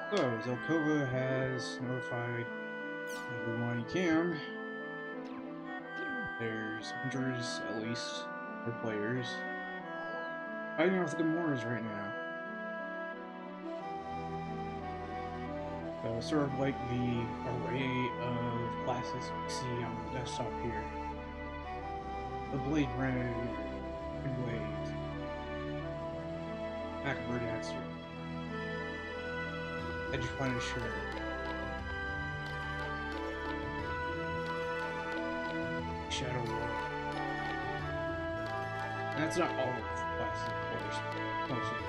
So, Zelkova has notified everyone he can. There's hundreds, at least, of players fighting off the Gamoras right now. Sort of like the array of classes we see on the desktop here. The Blade Red, Wave, Macbird Axer, Edge Punisher, Shadow War. And that's not all of the classes, of course, but most of them.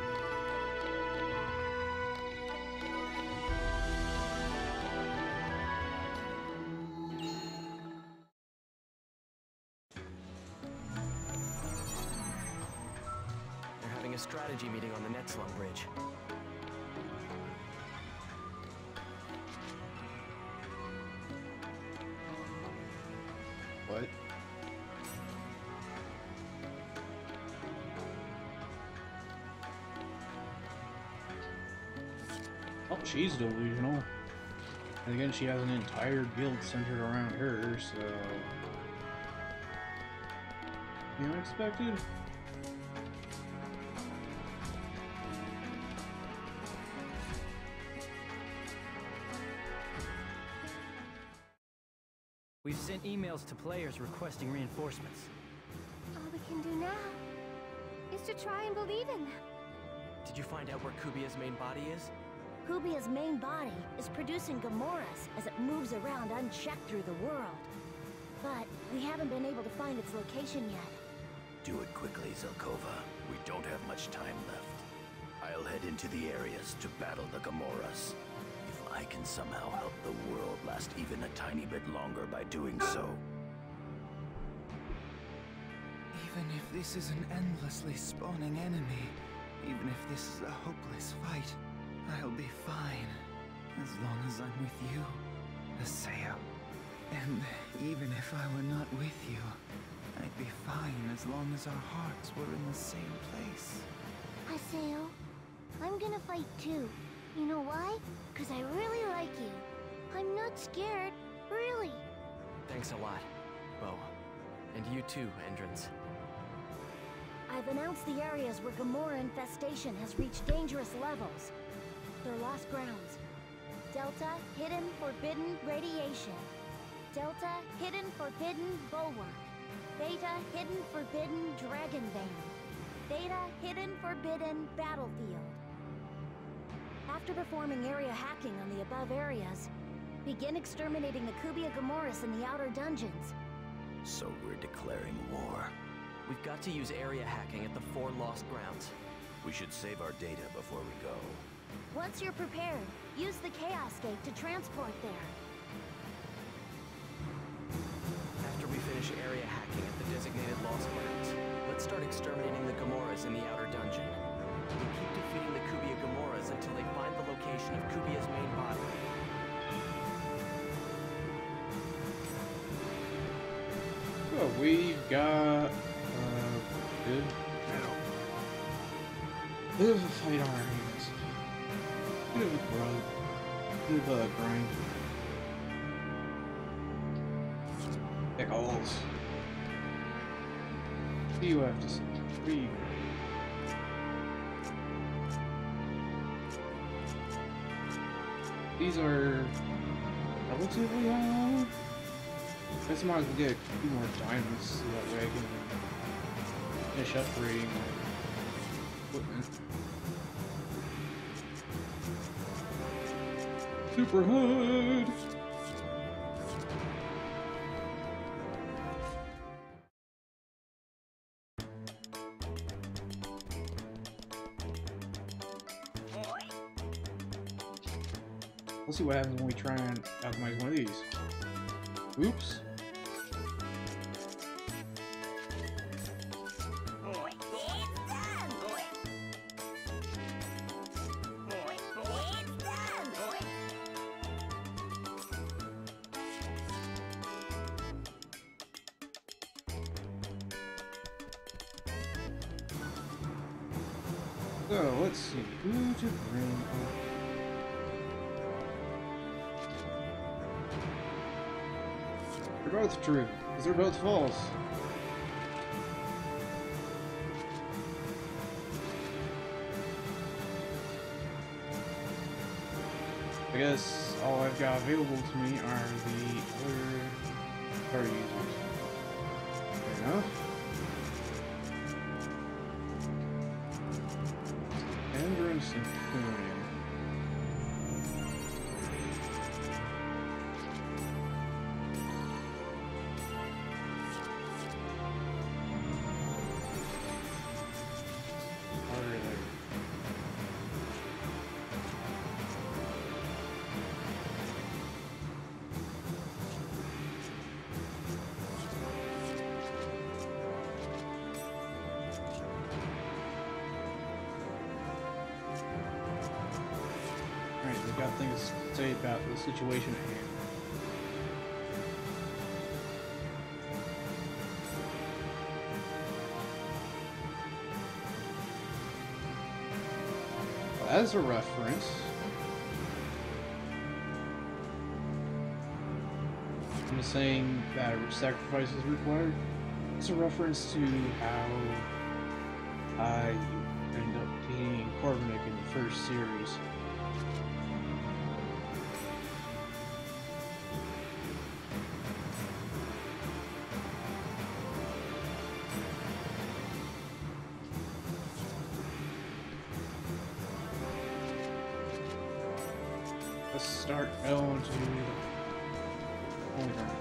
They're having a strategy meeting on the Netslum Bridge. What? Oh, she's delusional. And again, she has an entire guild centered around her, so... The unexpected? We've sent emails to players requesting reinforcements. All we can do now is to try and believe in them. Did you find out where Kubia's main body is? Kubia's main body is producing Gamoras as it moves around unchecked through the world. But we haven't been able to find its location yet. Do it quickly, Zelkova. We don't have much time left. I'll head into the areas to battle the Gamoras. If I can somehow help the world last even a tiny bit longer by doing so. Even if this is an endlessly spawning enemy, even if this is a hopeless fight, I'll be fine. As long as I'm with you, Aseo. And even if I were not with you, I'd be fine as long as our hearts were in the same place. Aseo, I'm gonna fight too. You know why? Because I really like you. I'm not scared, really. Thanks a lot, Bo. And you too, Endrins. I've announced the areas where Gamora infestation has reached dangerous levels. They're lost grounds. Delta, hidden, forbidden radiation. Delta, hidden, forbidden bulwark. Beta, hidden, forbidden dragon vein. Theta, hidden, forbidden battlefield. After performing area hacking on the above areas, begin exterminating the Kubia Gamoras in the outer dungeons. So we're declaring war. We've got to use area hacking at the 4 lost grounds. We should save our data before we go. Once you're prepared, use the Chaos Gate to transport there. After we finish area hacking at the designated lost grounds, let's start exterminating the Gamoras in the outer dungeon. We'll keep defeating the Kubia Gamoras until they find the location of Kubia's main body. Well, we've got good bit of a fight on our hands. Bit of a grind. Bit of a grind. Pickles. What do you have to say? Read. These are relatively high. I guess I might as well get a few more diamonds so that way I can finish upgrading my equipment. Super HUD! Let's see what happens when we try and optimize one of these. Oops. So let's see who to bring. They're both true, because they're both false. I guess all I've got available to me are the other car users. Fair enough. Endurance and Cooling. We've got things to say about the situation at hand. Well, as a reference, I'm saying that sacrifice is required. It's a reference to how I ended up being Korvanik in the first series. Let's start going to the holy ground.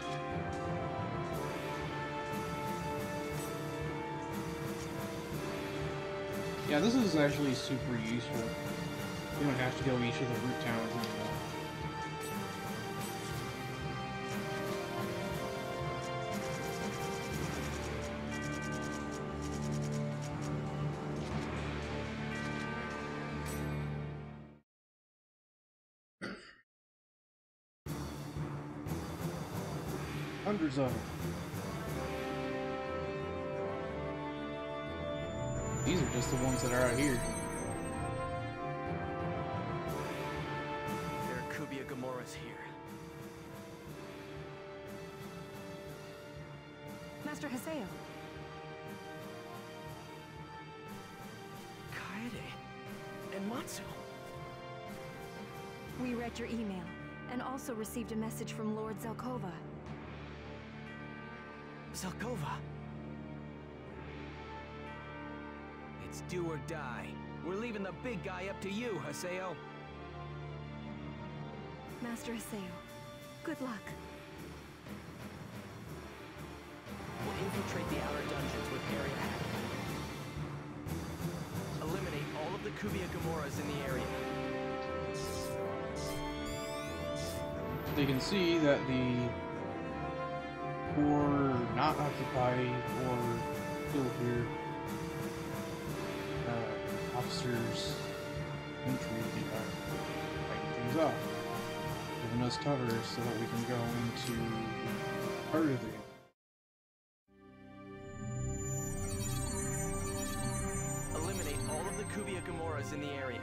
Yeah, this is actually super useful. You don't have to go each of the root towns anymore. Hundreds of them. These are just the ones that are out here. There are Kubia Gamoras here. Master Haseo. Kaede and Matsu. We read your email and also received a message from Lord Zelkova. Zelkova. It's do or die. We're leaving the big guy up to you, Haseo. Master Haseo, good luck. We'll infiltrate the outer dungeons with area hacking. Eliminate all of the Kubia Gamoras in the area. They can see that the poor, not occupied, or still here officers entry are fighting things off, giving us cover so that we can go into part of the game. Eliminate all of the Kubia Gamoras in the area.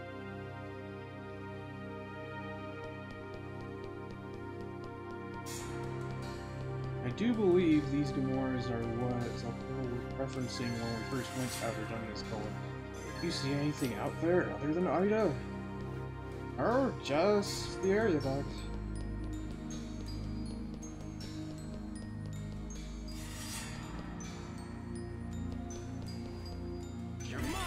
I do believe these Gamoras are what Zelkova was referencing when we first went to Outer Dungeons Colon. Do you see anything out there other than Ida? Or just the area box? You're mine!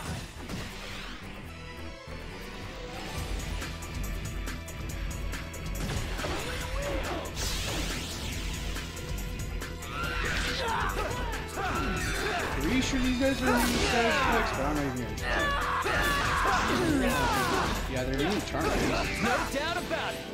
Pretty sure these guys are in status flex, but I'm not even gonna try. Yeah, they're really charming. No doubt about it!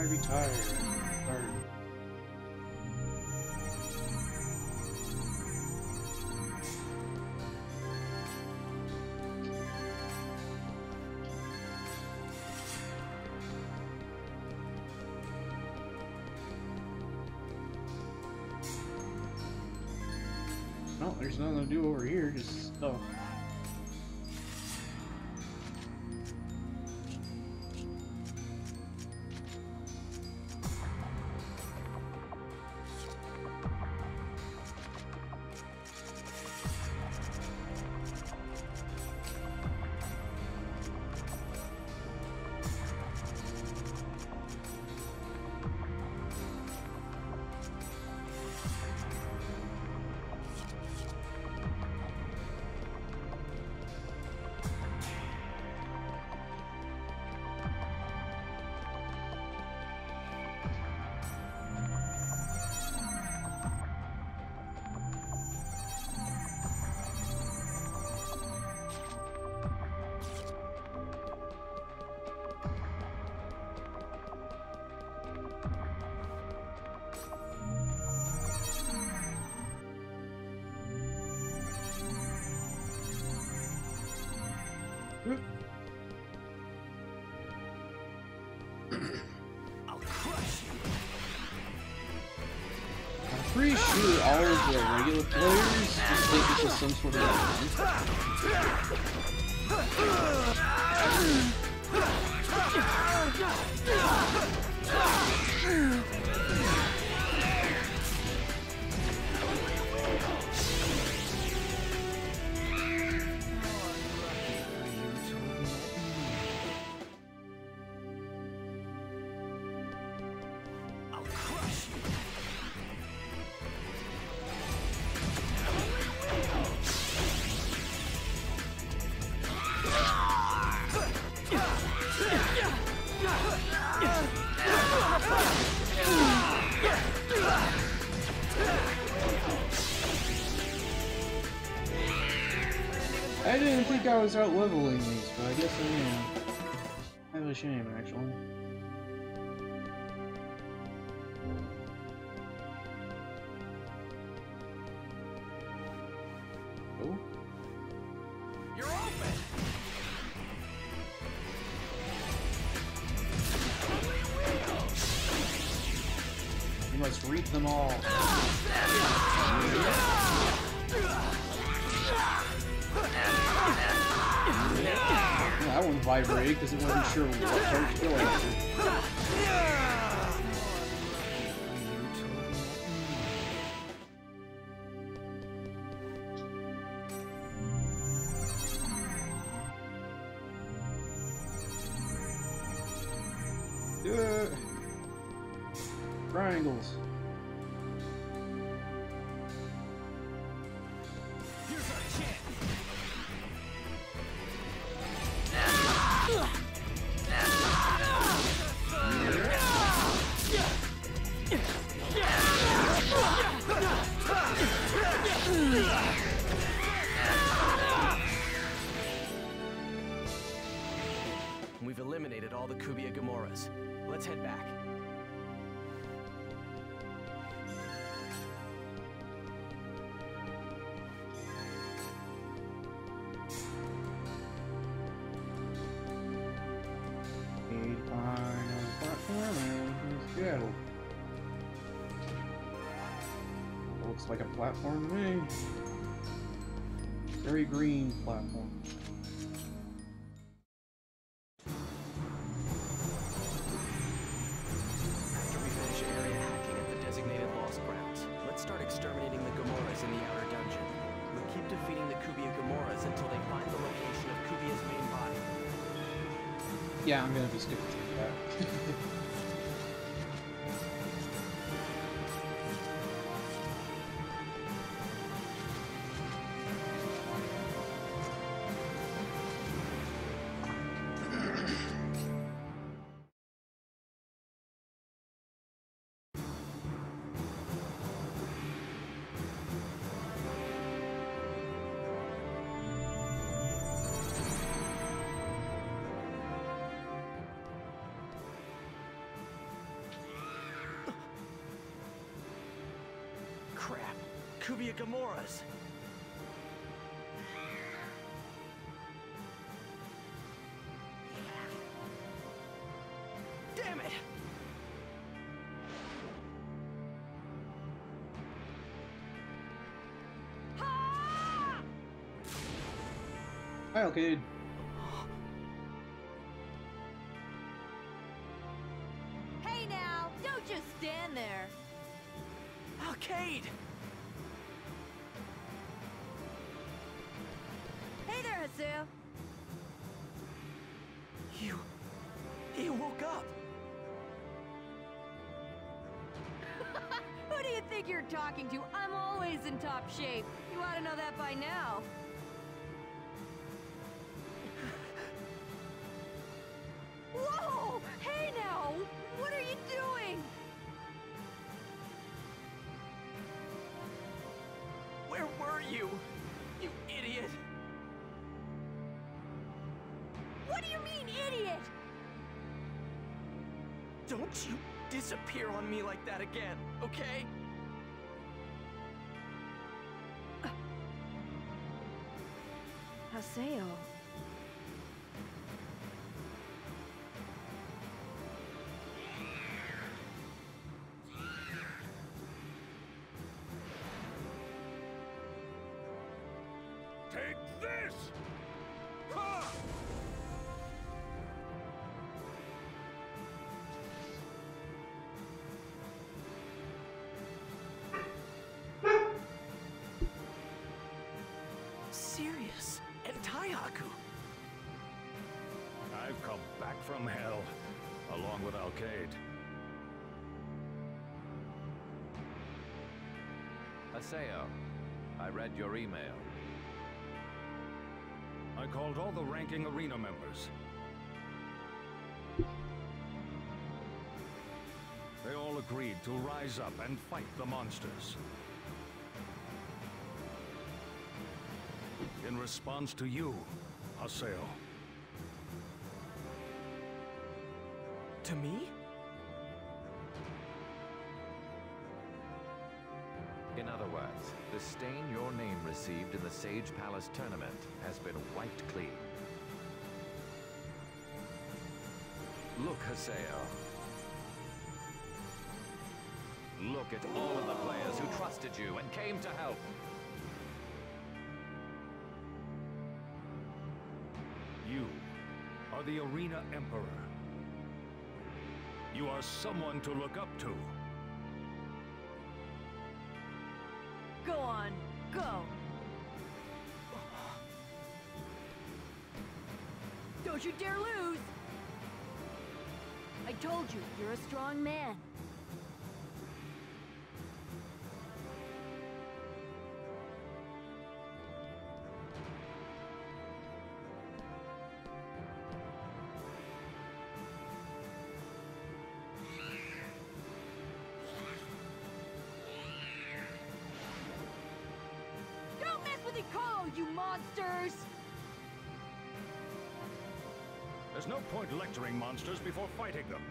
be tired. Tired. No, there's nothing to do over here, just stuff. I'm pretty sure all of the regular players just think this is some sort of I didn't think I was out leveling these, but I guess I am. Kind of a shame, actually. Oh. You're open! You must reap them all. That one vibrated because it wasn't sure what part to go after. Do it! Triangles. Here's our chance! We've eliminated all the Kubia Gamoras. Let's head back. Need to find a platform and Seattle. Looks like a platform to me. Very green platform. After we finish area hacking at the designated Lost Grounds, let's start exterminating the Gamoras in the outer dungeon. We'll keep defeating the Kubia Gamoras until they find the location of Kubia's main body. Yeah, I'm gonna be sticking to that. Kubiya Gamoras. Damn it! Hi, Alcade. Hey now, don't just stand there. Alcade! Hey there, Haseo. You woke up! Who do you think you're talking to? I'm always in top shape. You ought to know that by now. Whoa! Hey now! What are you doing? Where were you? You idiot! What do you mean, idiot? Don't you disappear on me like that again, okay? Haseo. Take this! Ha! Sirius and Taihaku. I've come back from hell, along with Alcade. Haseo, I read your email. I called all the ranking arena members. They all agreed to rise up and fight the monsters. In response to you, Haseo. To me? In other words, the stain your name received in the Sage Palace tournament has been wiped clean. Look, Haseo. Look at all of the players who trusted you and came to help. You are the Arena Emperor. You are someone to look up to. Go on, go. Don't you dare lose. I told you, you're a strong man. Don't mess with Ikolo, you monsters! There's no point lecturing monsters before fighting them.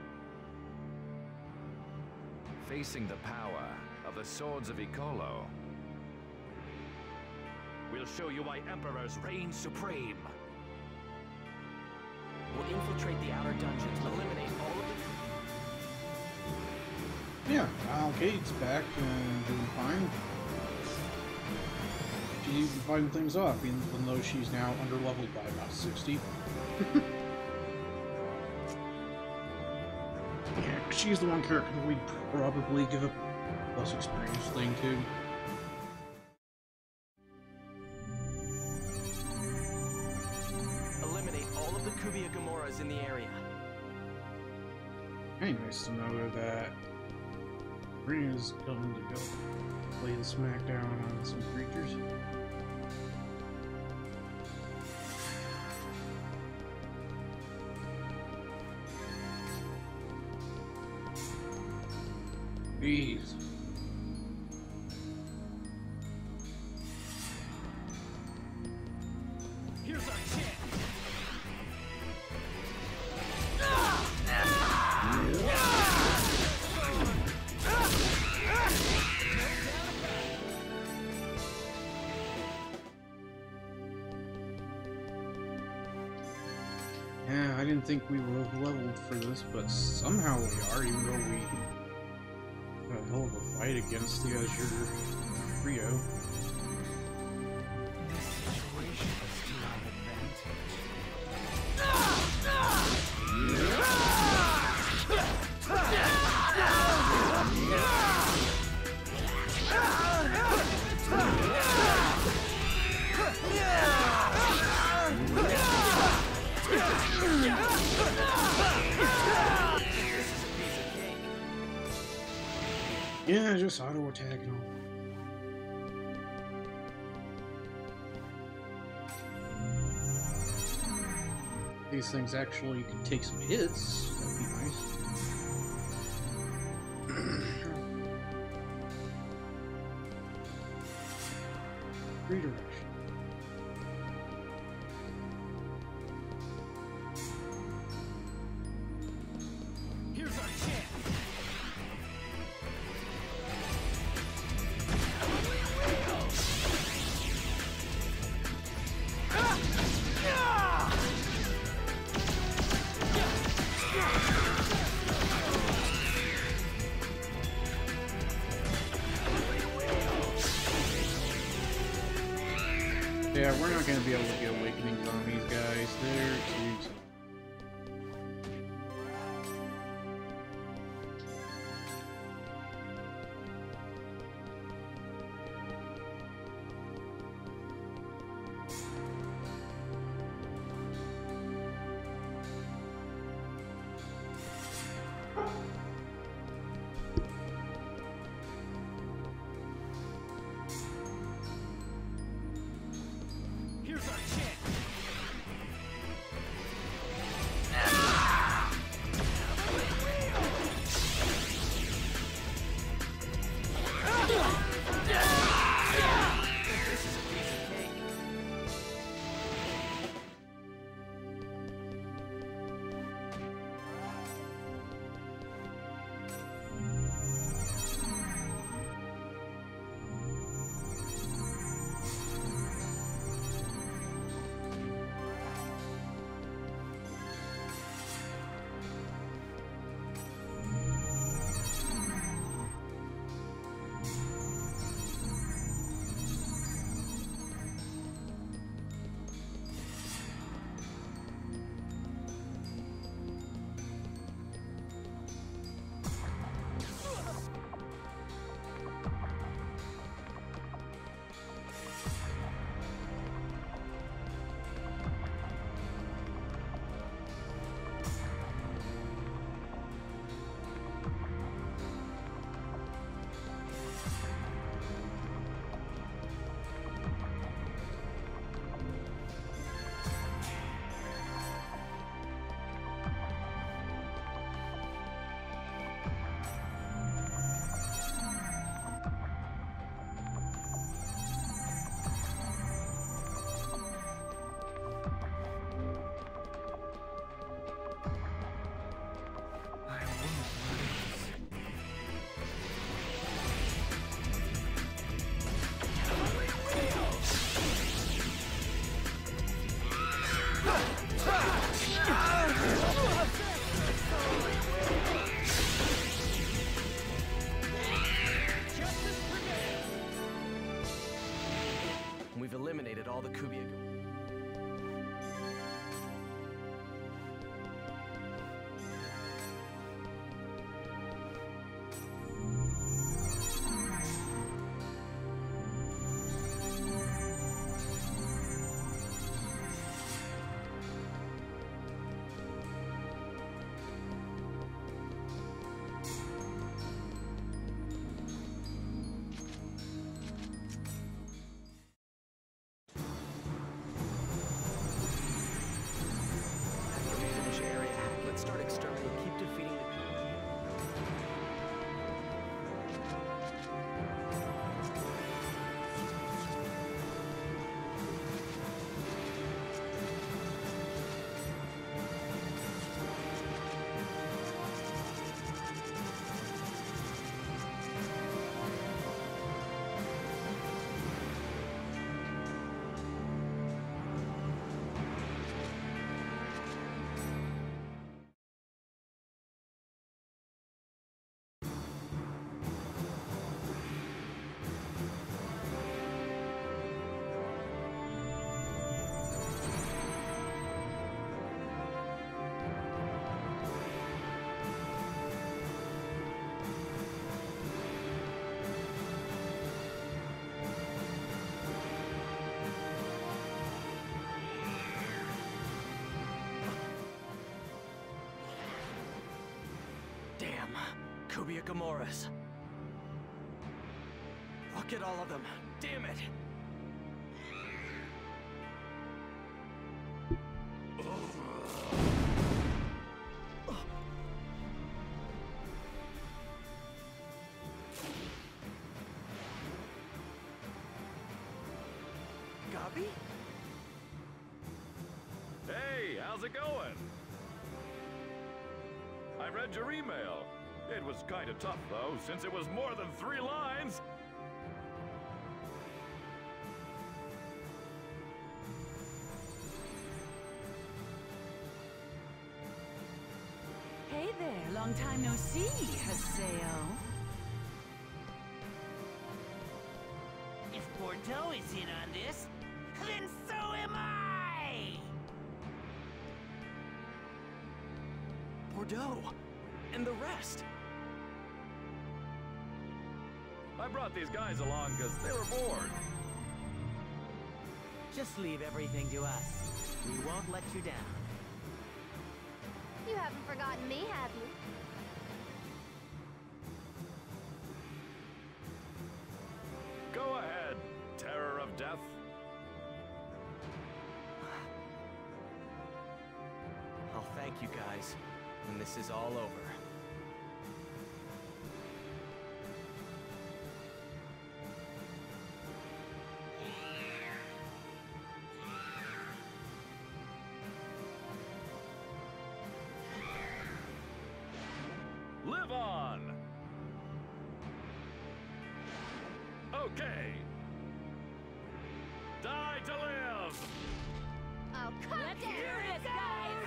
Facing the power of the swords of Ikolo, We'll show you why emperors reign supreme. We'll infiltrate the outer dungeons, eliminate all of the... Yeah, Alcade's back and doing fine. She's even fighting things off, even though she's now underleveled by about 60. Yeah, she's the one character we'd probably give a plus experience thing to. Eliminate all of the Kubiya Gamoras in the area. Hey, nice to know that Rina's going to go play the smackdown on some creatures. Jeez. Here's our chance. Yeah, I didn't think we were leveled for this, but somehow we are, even though we had a hell of a fight against the Azure trio. This situation is to our Yeah, just auto attack and all. These things actually can take some hits. That'd be nice. Redirection. Here's our chance. Yeah, we're not gonna be able to get awakenings on these guys. They're too tough. Here's our chance. them. Kubia Gamoras. Look at all of them. Damn it! Gabi? Hey, how's it going? I read your email. It was kind of tough, though, since it was more than 3 lines. Hey there, long time no see, Haseo. If Bordeaux is in on this, then so am I! Bordeaux! And the rest! I brought these guys along because they were bored. Just leave everything to us. We won't let you down. You haven't forgotten me, have you? Go ahead, Terror of Death. I'll thank you guys when this is all over. Live on! Okay. Die to live! Oh, come Let's down! do this, guys!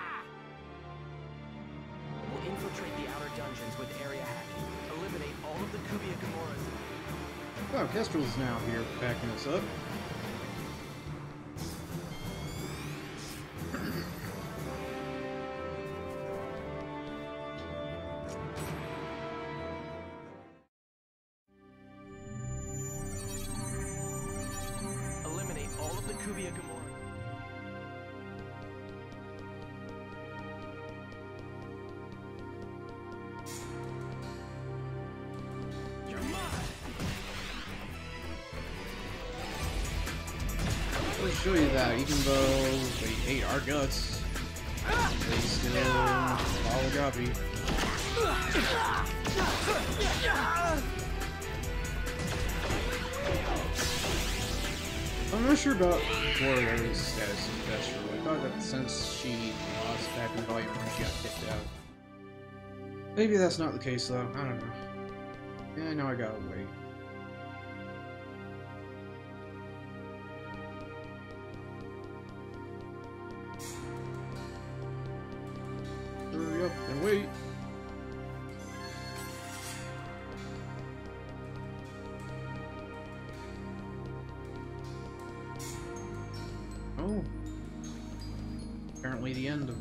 We'll infiltrate the outer dungeons with area hacking. Eliminate all of the Kubia Gamoras. Oh, Kestrel's now here backing us up. Eliminate all of the Kubia Gamora. You're mine! I'll show you that, even though they hate our guts, they still follow Gabi. I'm not sure about Warrior's status in Kestrel. I thought that since she lost back in Volume 1, she got kicked out. Maybe that's not the case, though. I don't know. Yeah, now I gotta wait. Hurry up and wait. Oh. Apparently the end of...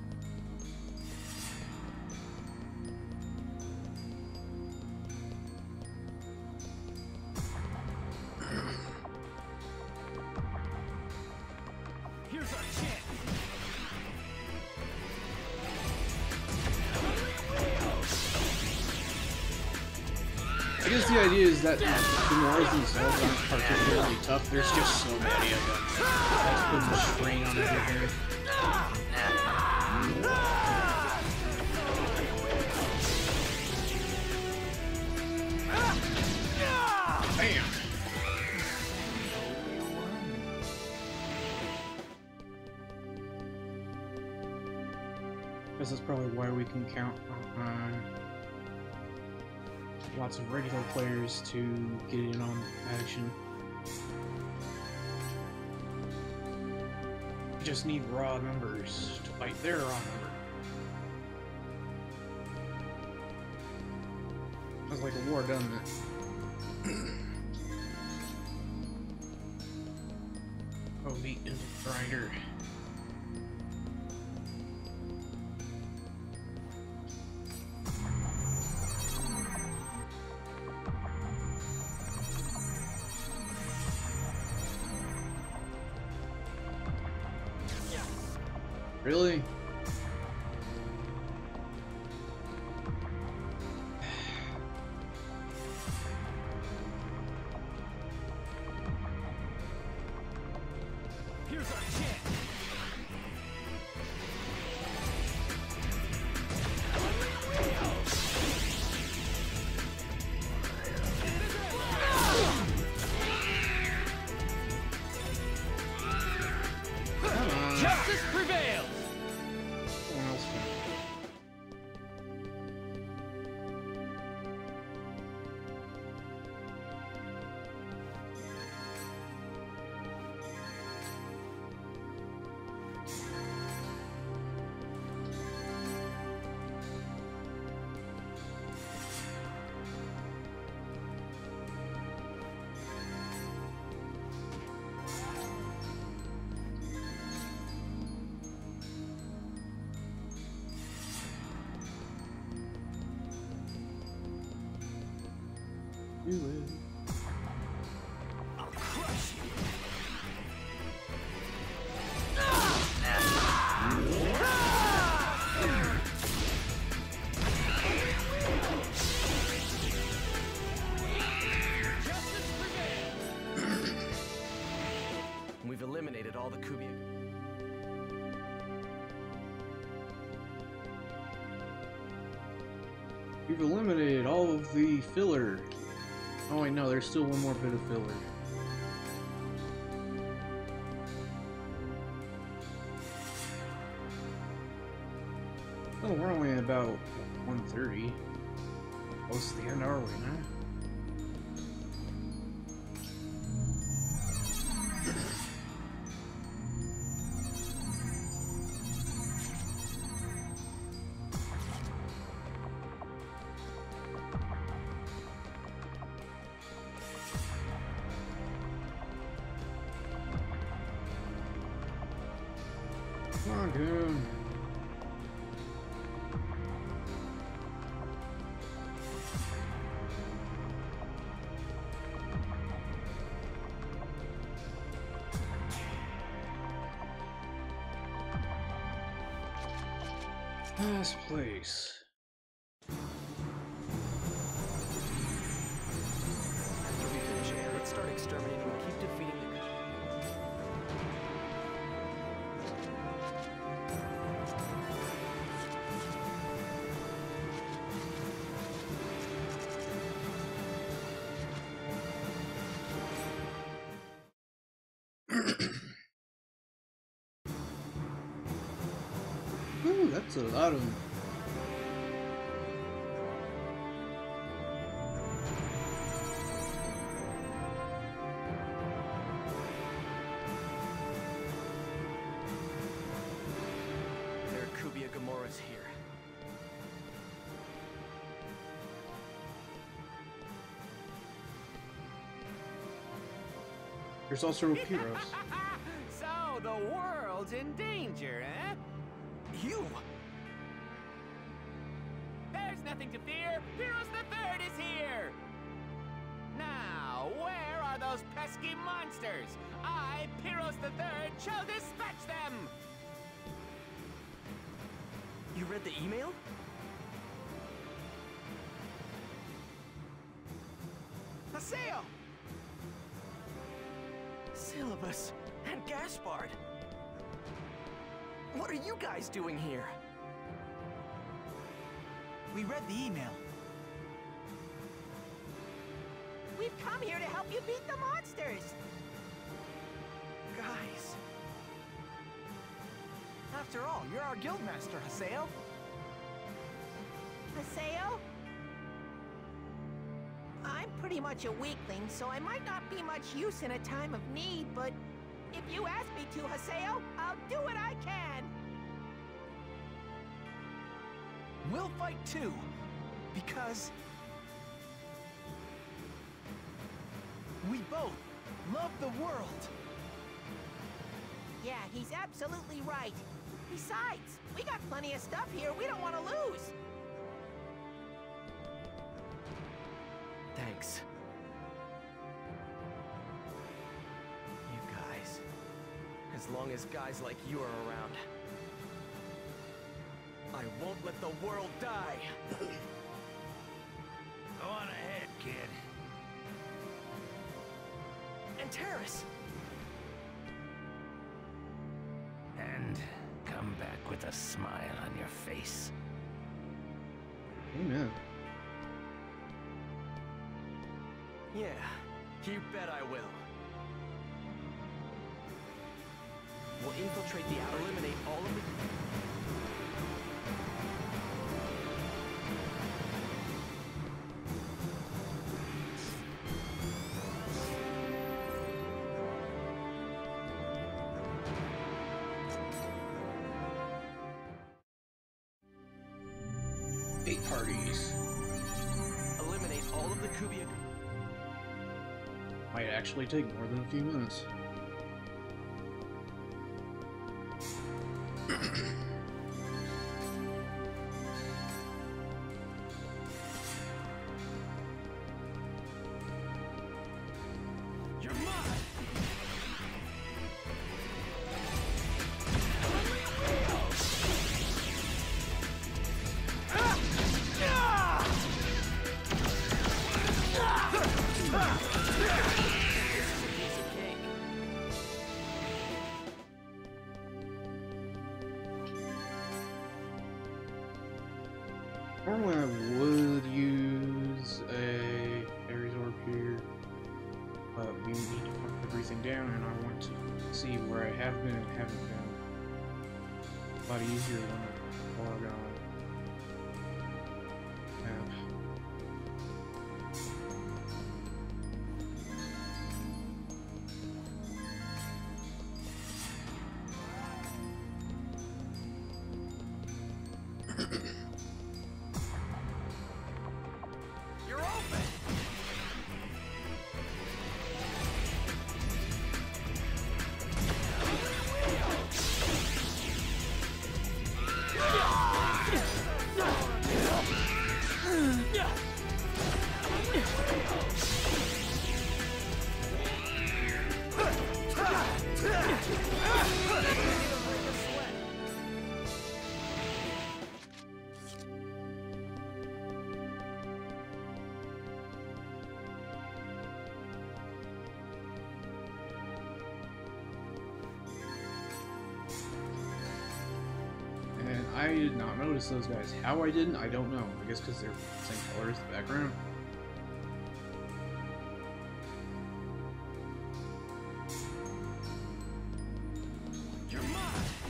Here's our chance! I guess the idea is that the Gamoras themselves aren't particularly tough, there's just so many of them. That's putting a strain on everything. Bam! Guess that's probably why we can count on lots of regular players to get in on action. You just need raw numbers to fight their raw number. Sounds like a war, doesn't it? Oh, meat and grinder. Really? do it. I'll crush you. We've eliminated all the Kubia. We've eliminated all of the filler. Oh wait, no, there's still one more bit of filler. Oh, we're only about 1:30. Close to the end, are we now? Come on, Goon. Last place. After we finish here, let's start exterminating and keep defeating the... Ooh, that's a lot of... There are Kubia Gamoras here. There's also Pyros. So the world's in danger, eh? You! There's nothing to fear. Pyros the Third is here. Now, where are those pesky monsters? I, Pyros the Third, shall dispatch them. You read the email? Haseo! Syllabus and Gaspard! What are you guys doing here? We read the email. We've come here to help you beat the monsters. Guys. After all, you're our guildmaster, Haseo. Haseo? I'm pretty much a weakling, so I might not be much use in a time of need, but if you ask me to, Haseo, I'll do what I can. We'll fight too, because we both love the world. Yeah, he's absolutely right. Besides, we got plenty of stuff here we don't want to lose. Thanks. You guys. As long as guys like you are around, I won't let the world die! Go on ahead, kid. And Terrace! And come back with a smile on your face. Amen. Yeah, you bet I will. We'll infiltrate the outer, eliminate all of the... Eight parties. Eliminate all of the Kubia... Might actually take more than a few minutes. Normally I would use a Ares Orb here, but we need to put everything down, and I want to see where I have been and haven't been. A lot easier than a log on. I did not notice those guys. How I didn't, I don't know. I guess because they're the same color as the background. You're mine.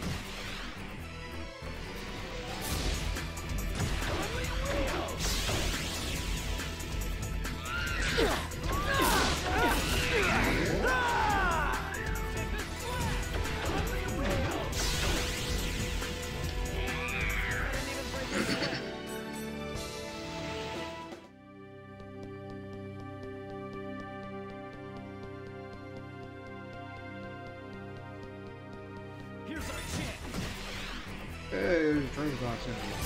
Here's our chance. Hey, there's a train box in here.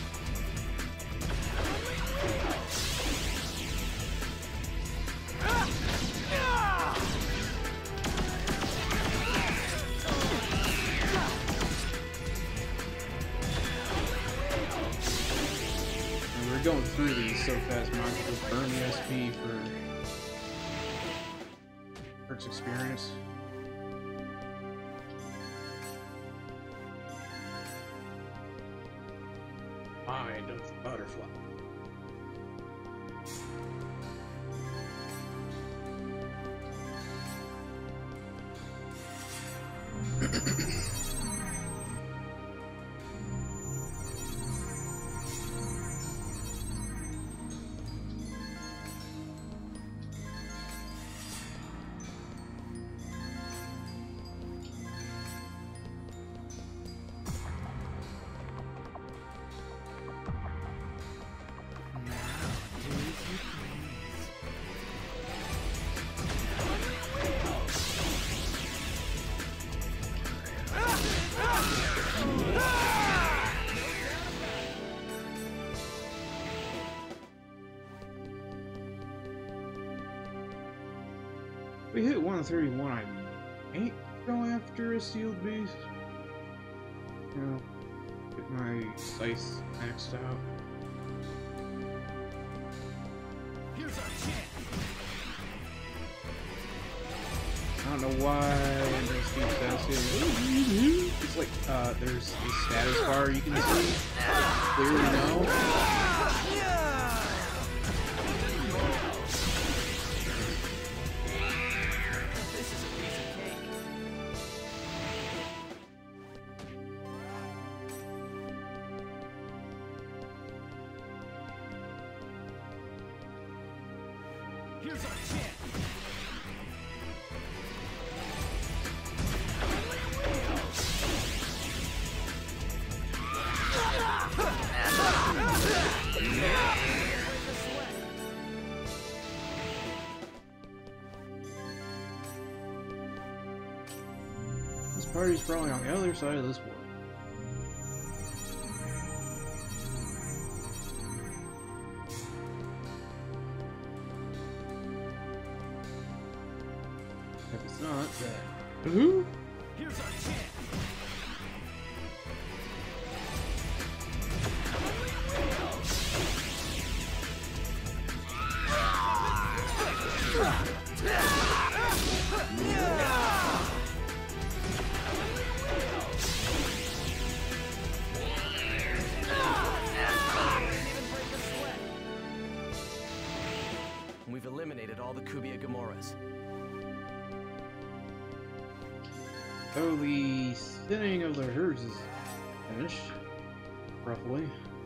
And we're going through these so fast, might as well just burn the SP for Perk's experience. Mind of the butterfly. We hit 131, I ain't go after a sealed beast. You know, get my scythe maxed out. Here's our chance. I don't know why there's these stats here. It's like, there's a status bar you can see. Clearly no. Here's our chance. This party's probably on the other side of this world. If it's not, then... Here's our chance. all the Kubia Gamoras. So the thinning of the herds is finished, roughly.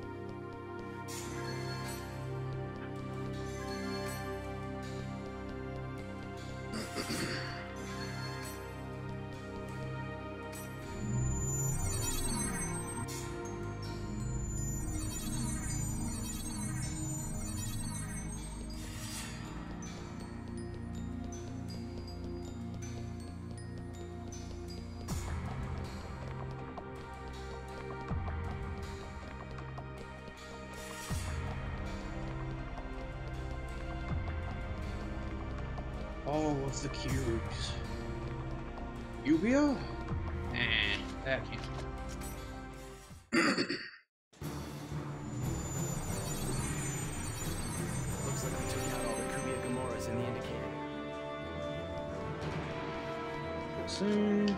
Oh, what's the cubes? Kubia? Nah, that can't. Looks like we took out all the Kubia Gamoras in the indicator. Let's see.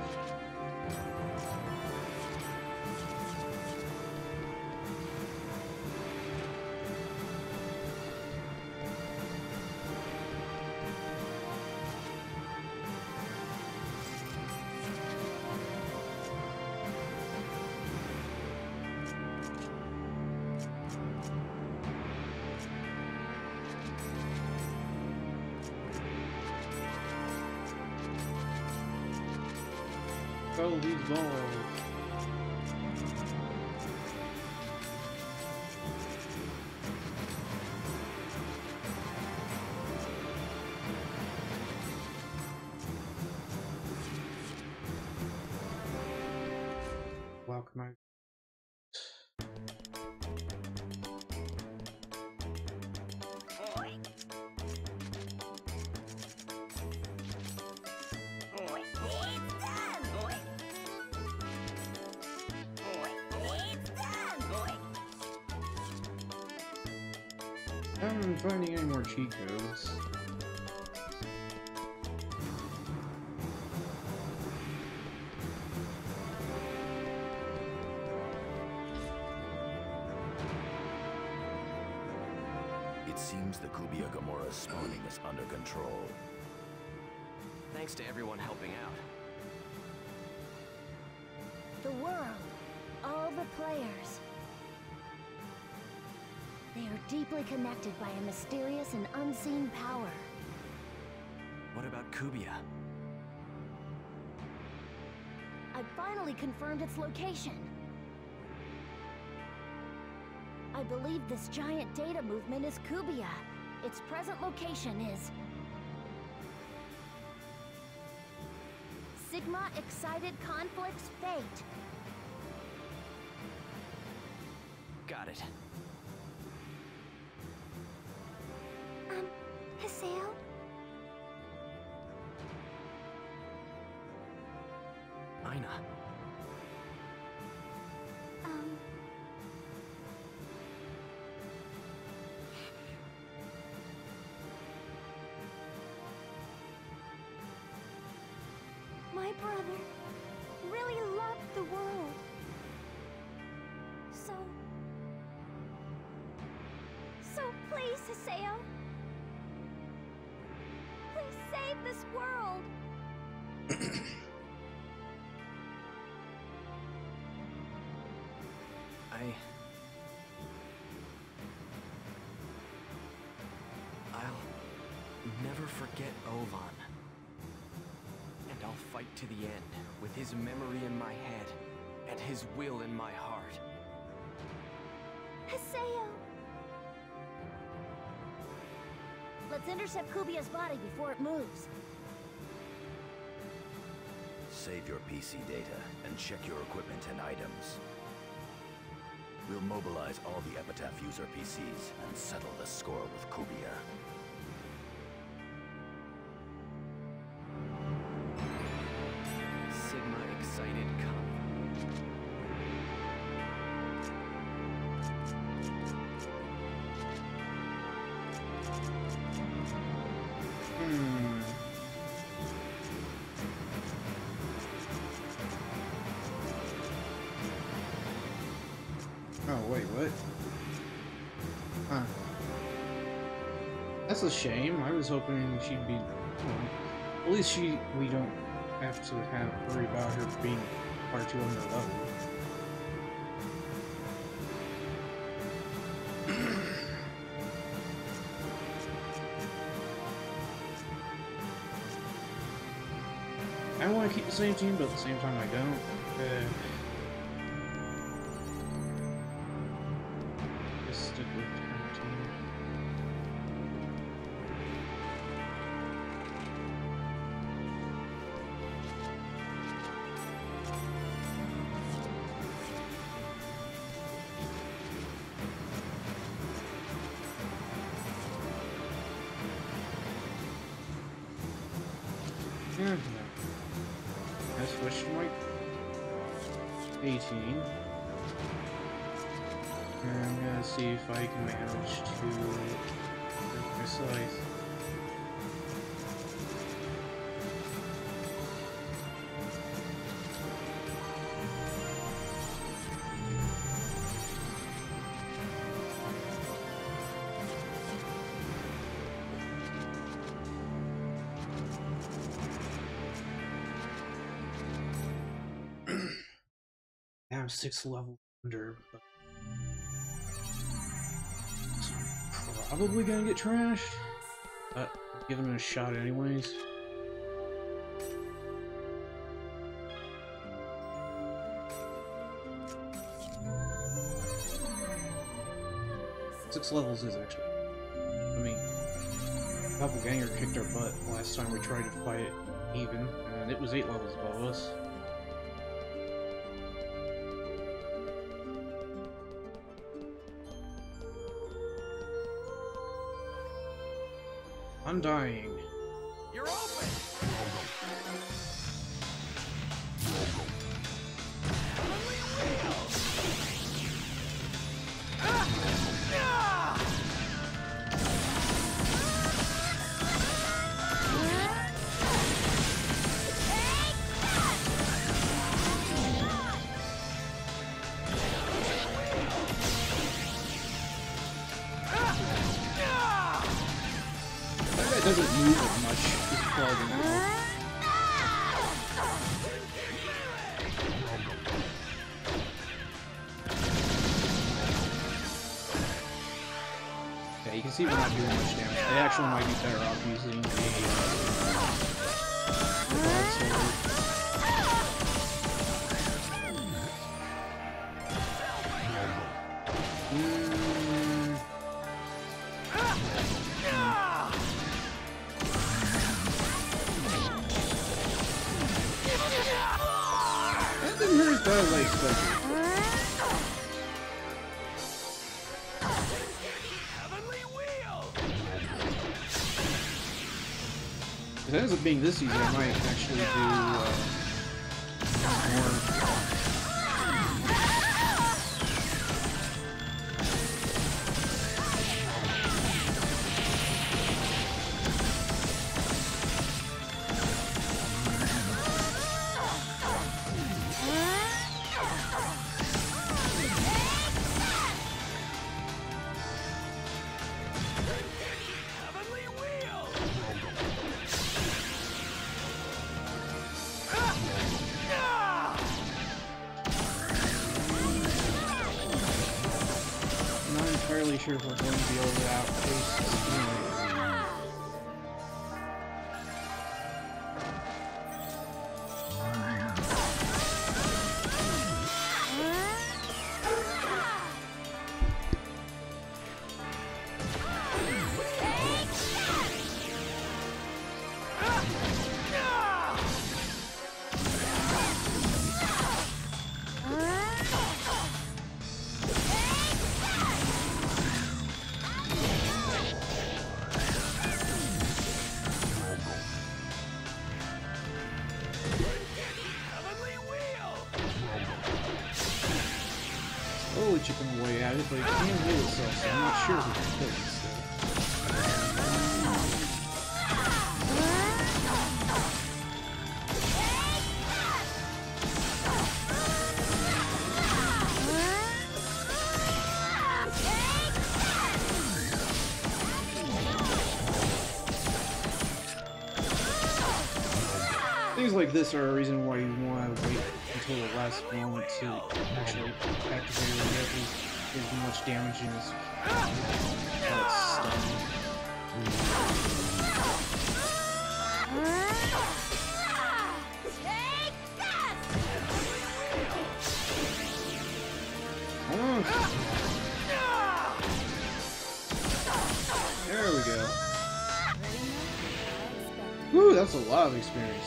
Oh, these balls. Wow, can I? I haven't been finding any more cheat codes. It seems the Kubia Gamora's spawning is under control. Thanks to everyone helping out. The world, all the players. They are deeply connected by a mysterious and unseen power. What about Kubia? I finally confirmed its location. I believe this giant data movement is Kubia. Its present location is... Sigma Excited Conflicts Fate. Got it. Haseo? Aina. My brother really loved the world. So please, Haseo. Please save this world. I'll never forget Ovan. And I'll fight to the end, with his memory in my head, and his will in my heart. Haseo! Let's intercept Kubia's body before it moves. Save your PC data and check your equipment and items. We'll mobilize all the Epitaph user PCs and settle the score with Kubia. Sigma Excited Oh, wait, what? Huh. That's a shame. I was hoping she'd be, well, at least we don't have to worry about her being far too under level. I want to keep the same team, but at the same time I don't. Just stick with her team. Yeah. I switched my 18. And I'm gonna see if I can manage to break my scythe. I'm 6 levels under, but it's probably gonna get trashed, but I'm giving it a shot anyways. Six levels is actually, I mean, Doppelganger kicked our butt last time we tried to fight it even, and it was 8 levels above us. Undying. You're open! It doesn't move as much as Claude. Yeah, you can see we're not doing much damage. They actually might be better off using the broadsword. That didn't hurt as bad as I expected. If it ends up being this easy, I might actually do more. Entirely sure if we're going to be able to outpace this game. Slowly chipping away at it, but it can't heal itself, so I'm not sure if it can kill it still. like this are a reason why you want to wait until the last moment to actually activate it. There's as much damaging as it's stunning. There we go. Woo, that's a lot of experience.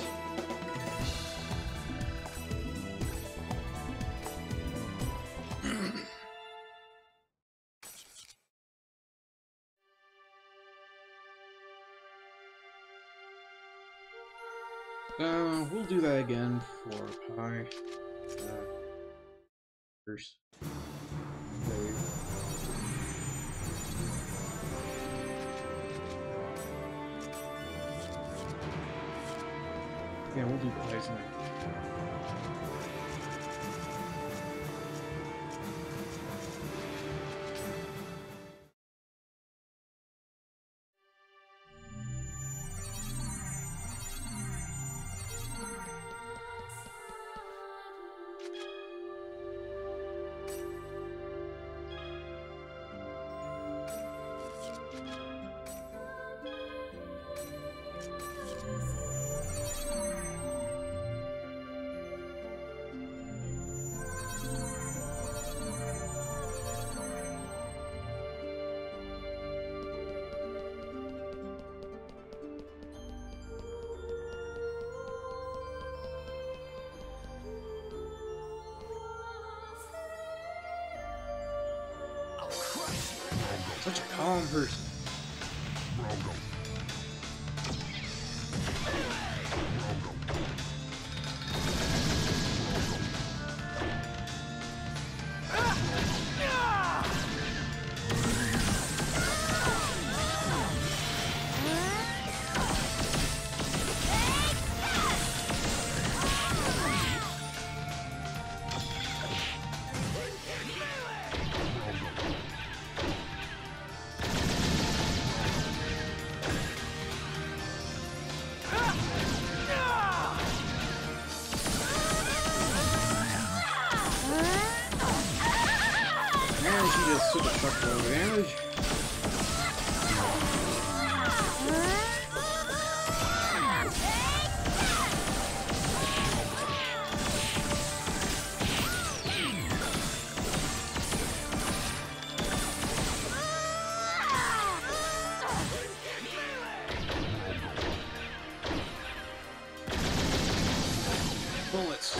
We'll do that again for Pi. First. There we go. Yeah, we'll do Pi's next. Such a calm person. Man, she just took a fuckload of damage. Bullets.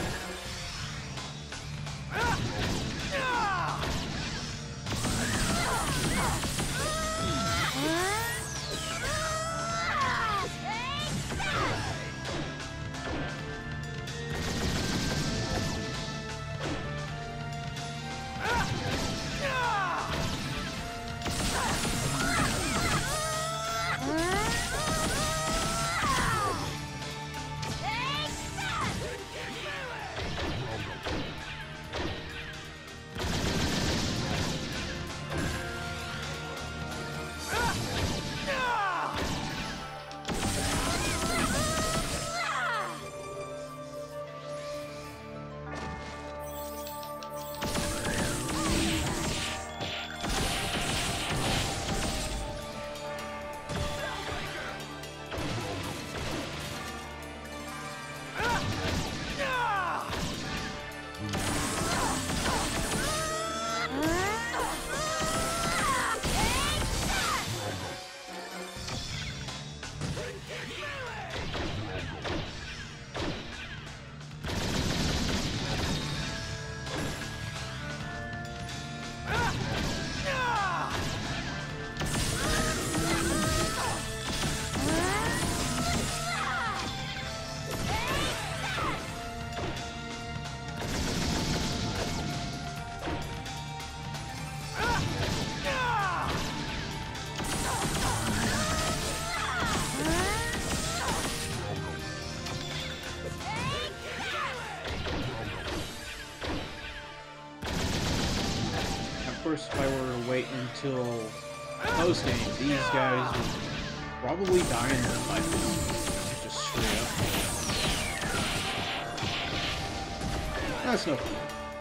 If I were to wait until post-game, these guys would probably die in their life. Just straight up. That's no fun.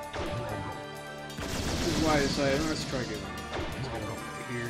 This is why I decided, let's try getting right here.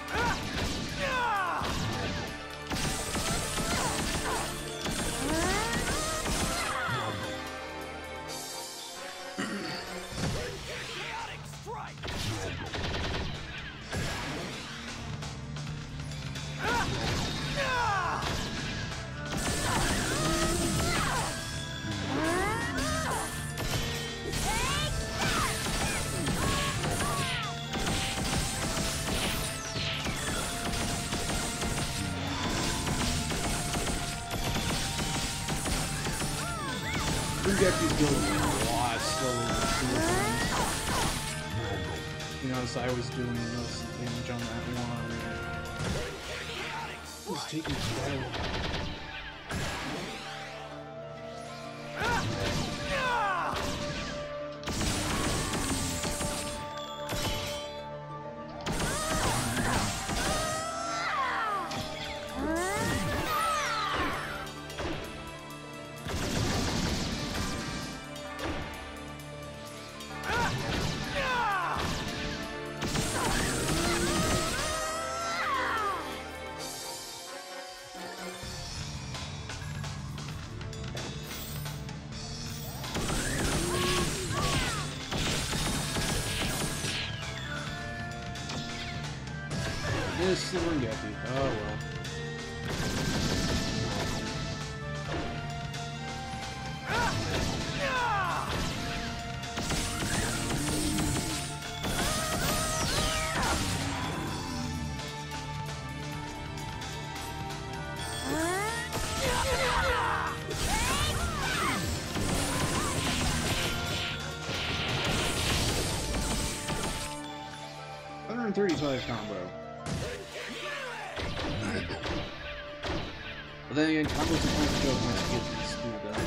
Genki's doing a lot slower than you know, as I was doing most of the damage on that one. It was taking forever. This is Rengepi. Oh well. $135 combo. But then again, combos are fun to joke once you get to the school guys.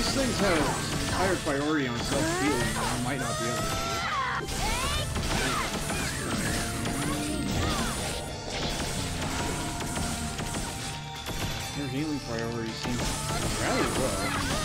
Most things have higher priority on self-healing, and I might not be able to do it. Your healing priority seems rather low.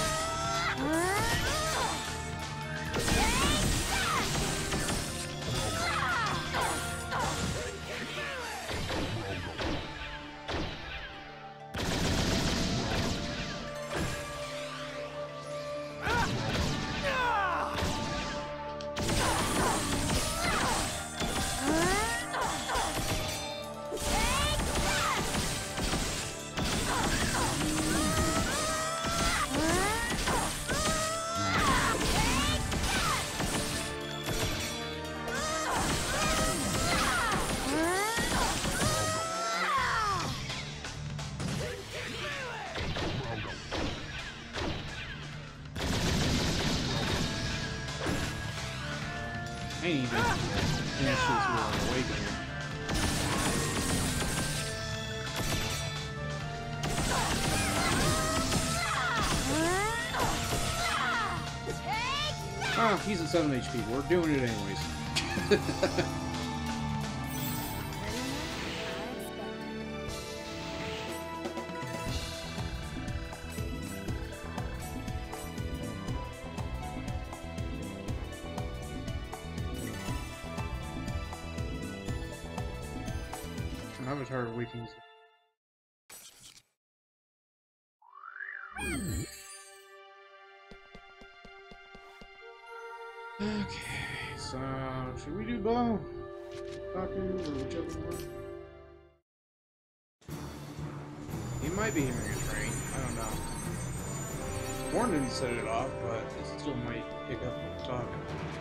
I need to finish this World Awakening. Ah, he's at 7 HP. We're doing it anyways. Avatar Awakens. Okay, so should we do Bow? Baku, or whichever one? He might be hearing a train, I don't know. Warren didn't set it off, but it still might pick up when we're talking.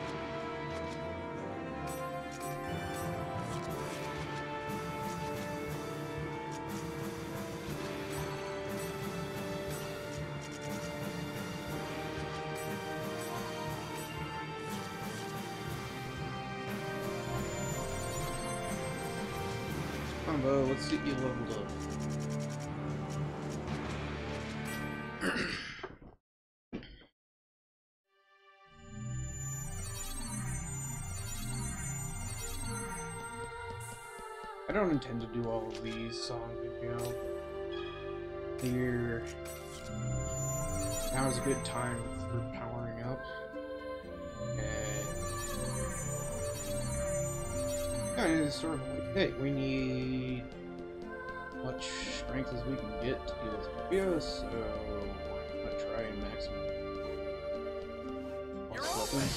Combo, let's see you leveled up. I don't intend to do all of these songs, you know. Now is a good time for powering up. And it's sort of like, hey, we need much strength as we can get to deal with Kubiya, so I'm gonna try and maximum weapons.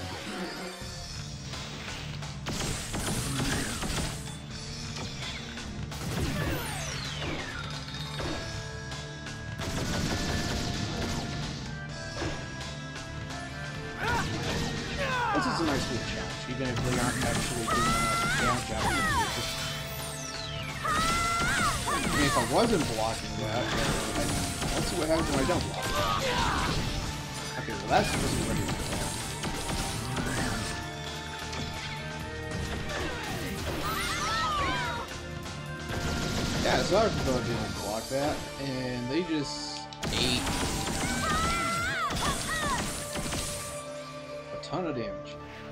This is a nice little challenge, even if they aren't actually doing enough damage out of it. I mean, if I wasn't blocking that, let's see what happens when I don't block it. Okay, well that's just ready to go. Yeah, so I was about to block that, and they just ate a ton of damage.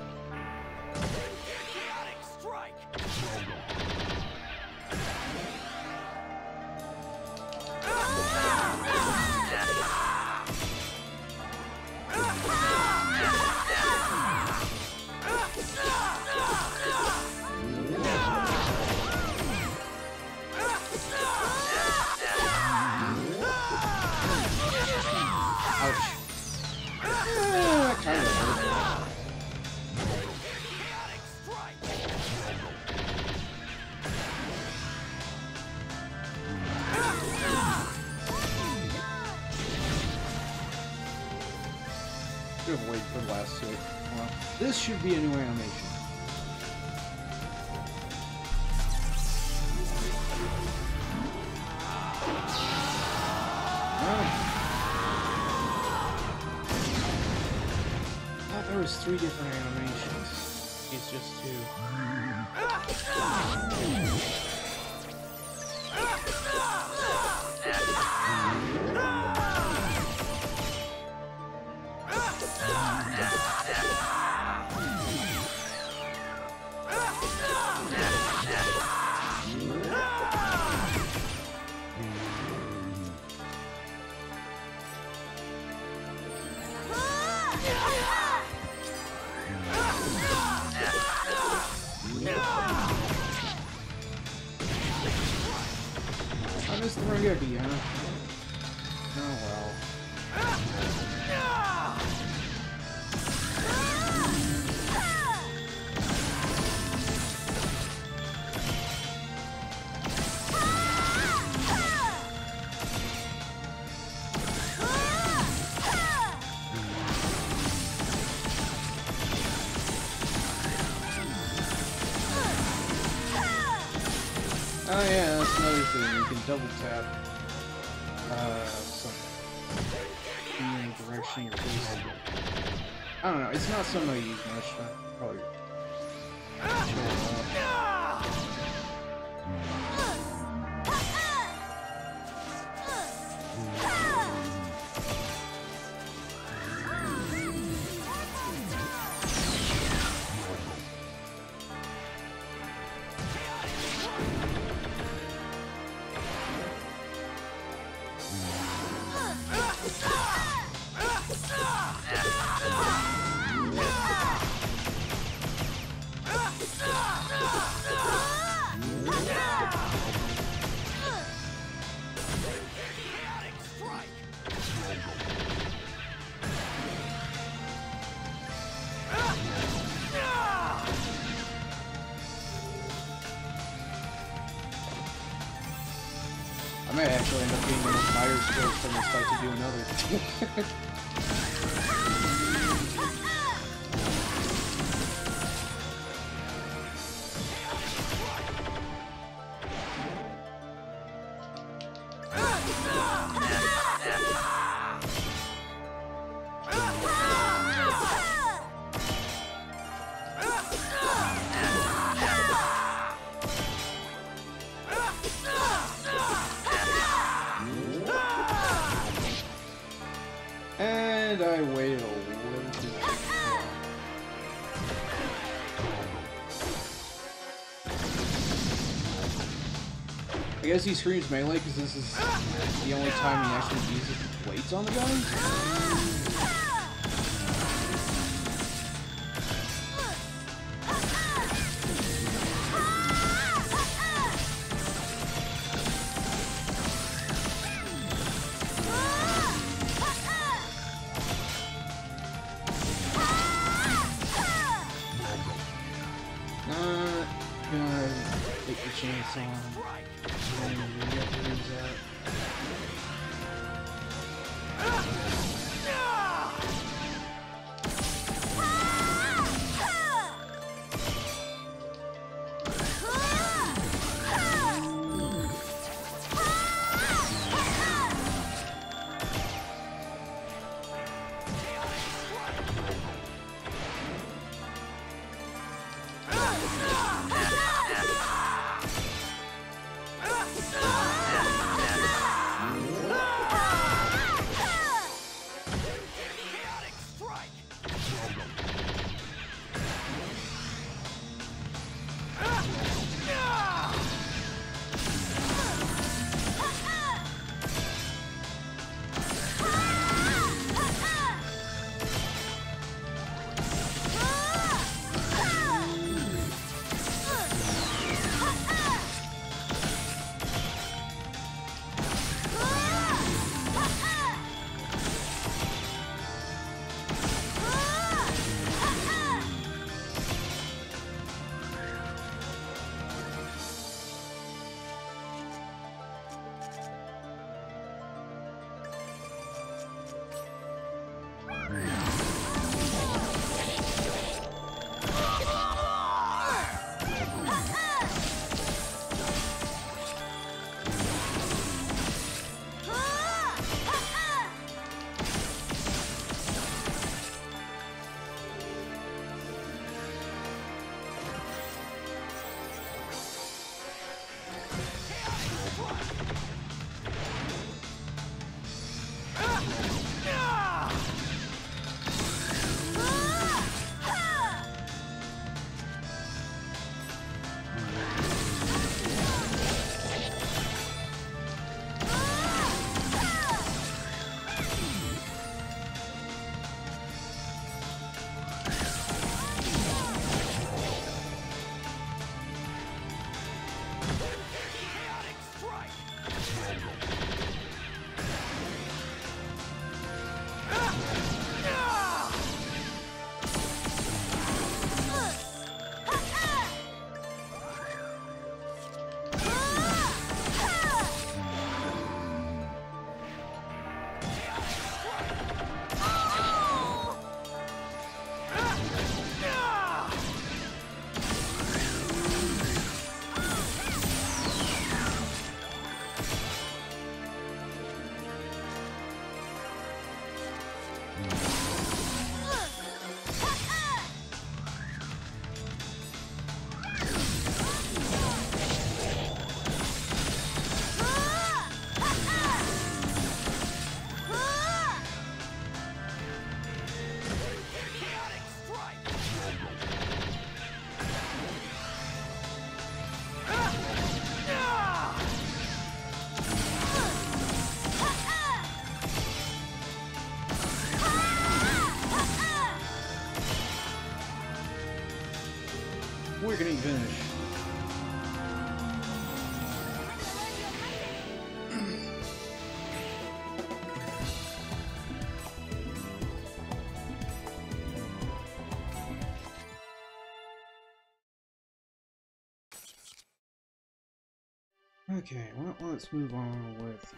Should have waited for the last two. Well, this should be a new animation. I thought there was 3 different animations. It's just 2. Spaghetti, huh? Oh well. Oh yeah, that's another thing. You can double tap something in the direction you're facing. I don't know. It's not something I use much. Probably. I might actually end up getting enough fire skills from this fight to do another. And I waited a little too long. I guess he screams melee because this is the only time he actually uses the blades on the guy. Take the chance on. We're gonna finish. Okay, well, let's move on with...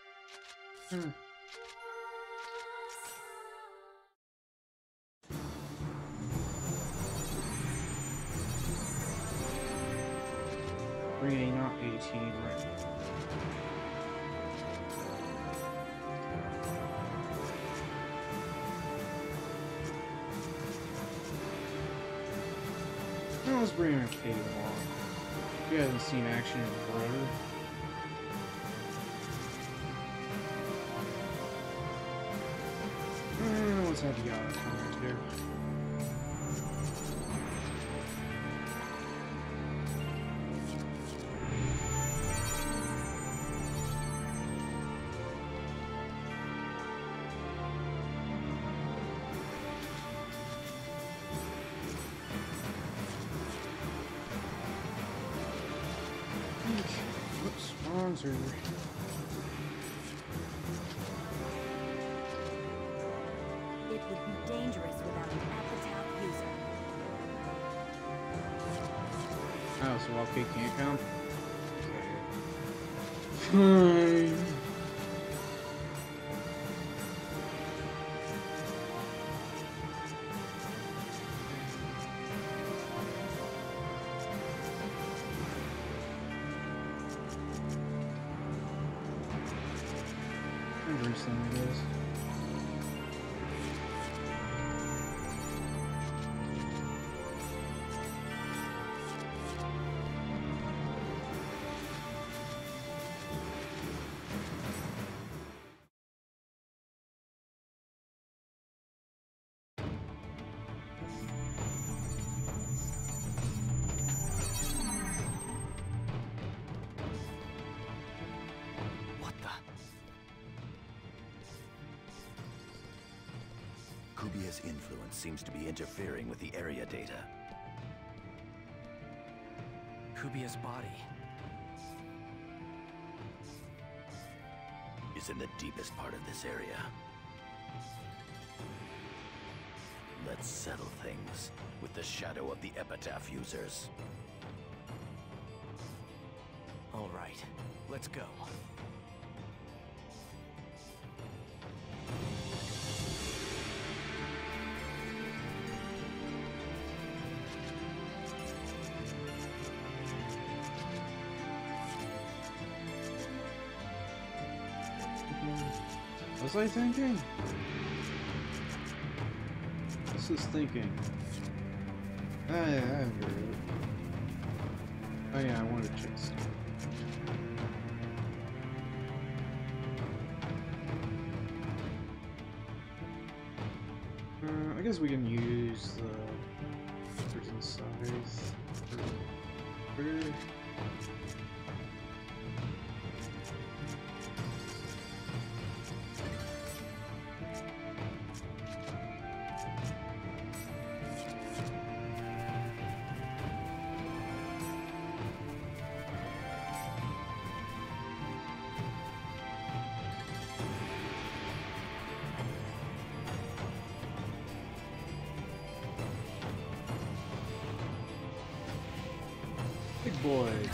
not 18, right? Now let's bring our Kate along. She hasn't seen action in forever. Let's have Yara comment here. Server. It would be dangerous without an epitaph user. Oh, so LK can't count? Fine. Some of this. Kubia's influence seems to be interfering with the area data. Kubia's body is in the deepest part of this area. Let's settle things with the shadow of the epitaph users. All right, let's go. Was I thinking? What's this thinking? I haven't heard of it. Oh yeah, I wanted to check stuff. I guess we can use the prison size for big boys.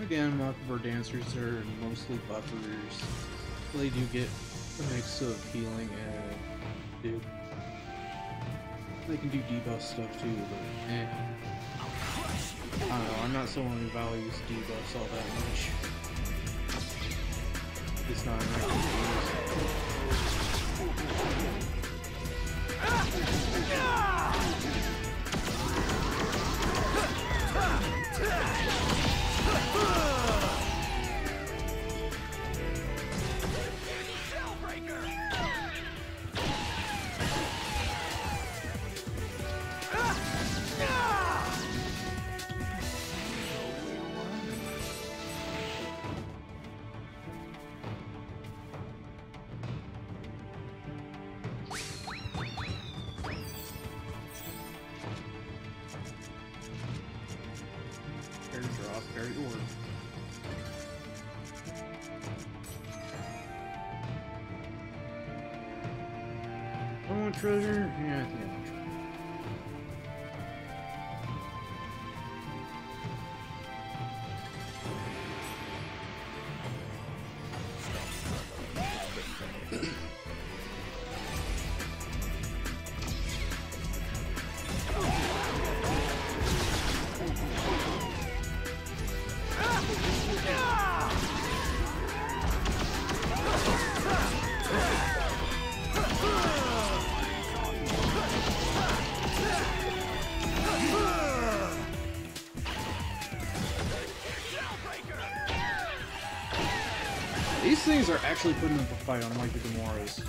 again, Mockingbird Dancers are mostly buffers. They do get a mix of healing and dude. They can do debuff stuff too, but eh. I don't know, I'm not someone who values debuffs all that much. It's not an active drop, carry order. I want treasure? Yeah, I think I want treasure. These things are actually putting up a fight, unlike the Gamoras.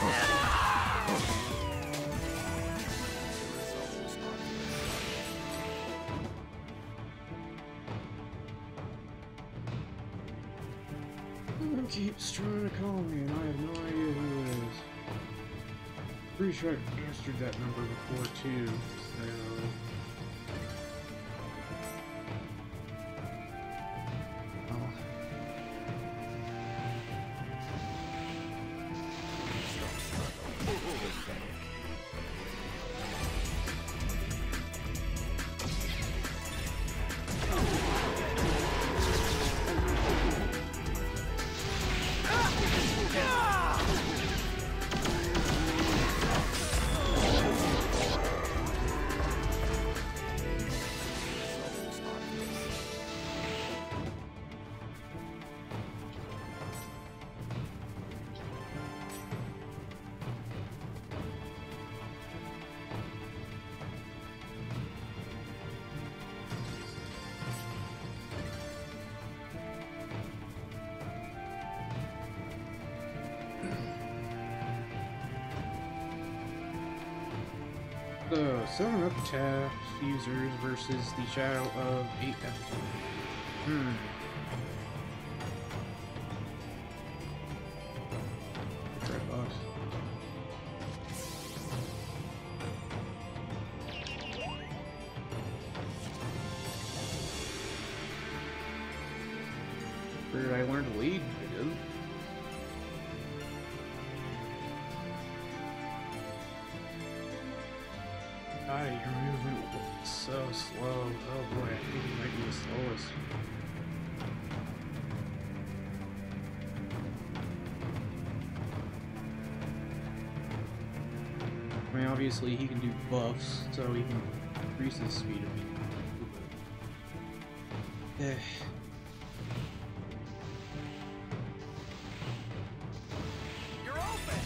Who keeps trying to call me and I have no idea who it is. Pretty sure I answered that number before too, so... So, 7-up attack users versus the Shadow of 8-up. Red box. Where did I learn to lead? I did. God, your movement was so slow. Oh boy, I think you might be the slowest. I mean, obviously he can do buffs, so he can increase his speed if he can. You're open!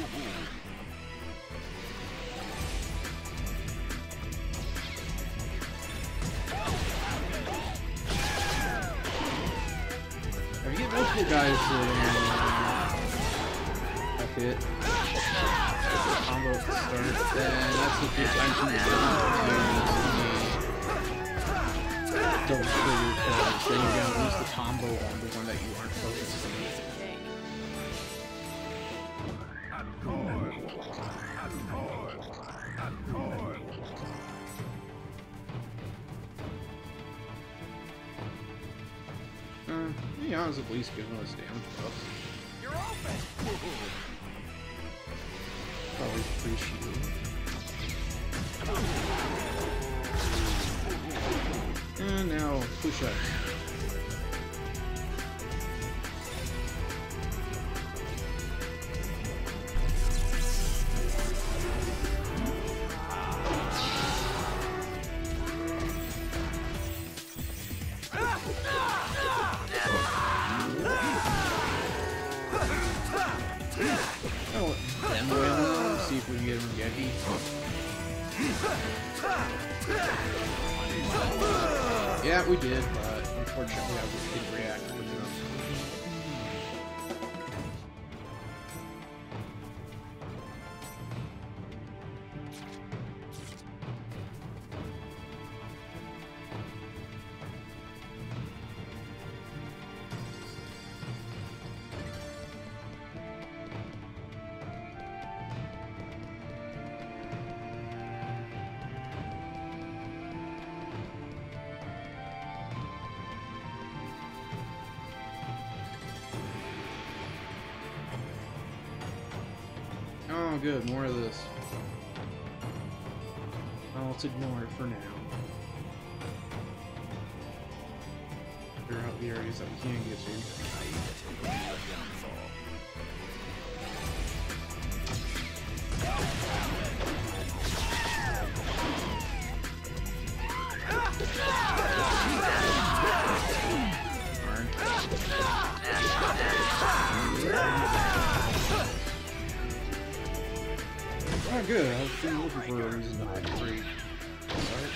If you get multiple guys to hit combo at the start, then that's the first time to double trigger because then you're gonna lose the combo on the one that you aren't focused on. Yeah, I was at least giving us damage buffs. You're open! Probably appreciate it. And now push up. see if we can get him Yeti. Yeah, we did, but unfortunately I didn't react quick enough. Oh, good, more of this. Oh, let's ignore it for now. Clear out the areas that we can get to. Oh, good. I was looking for a reason to hide free. Alright.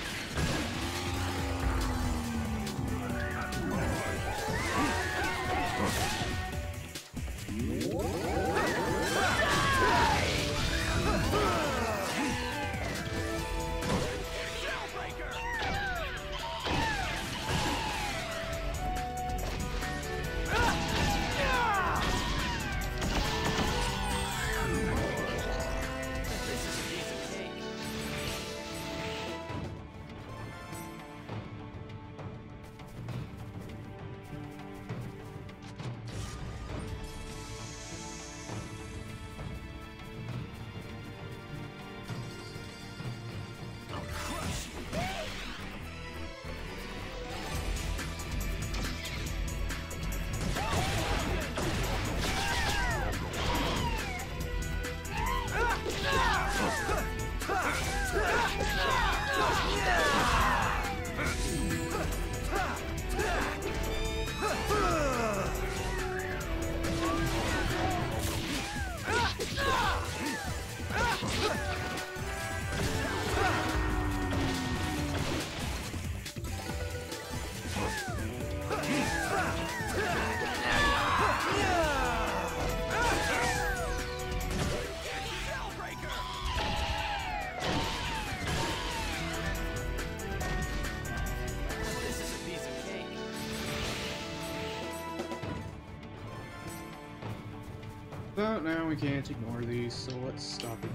But now we can't ignore these, so let's stop it.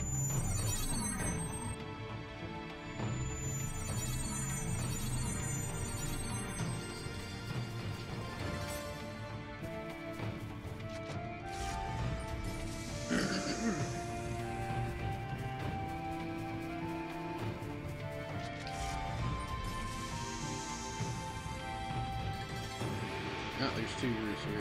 Oh, there's two roofs here.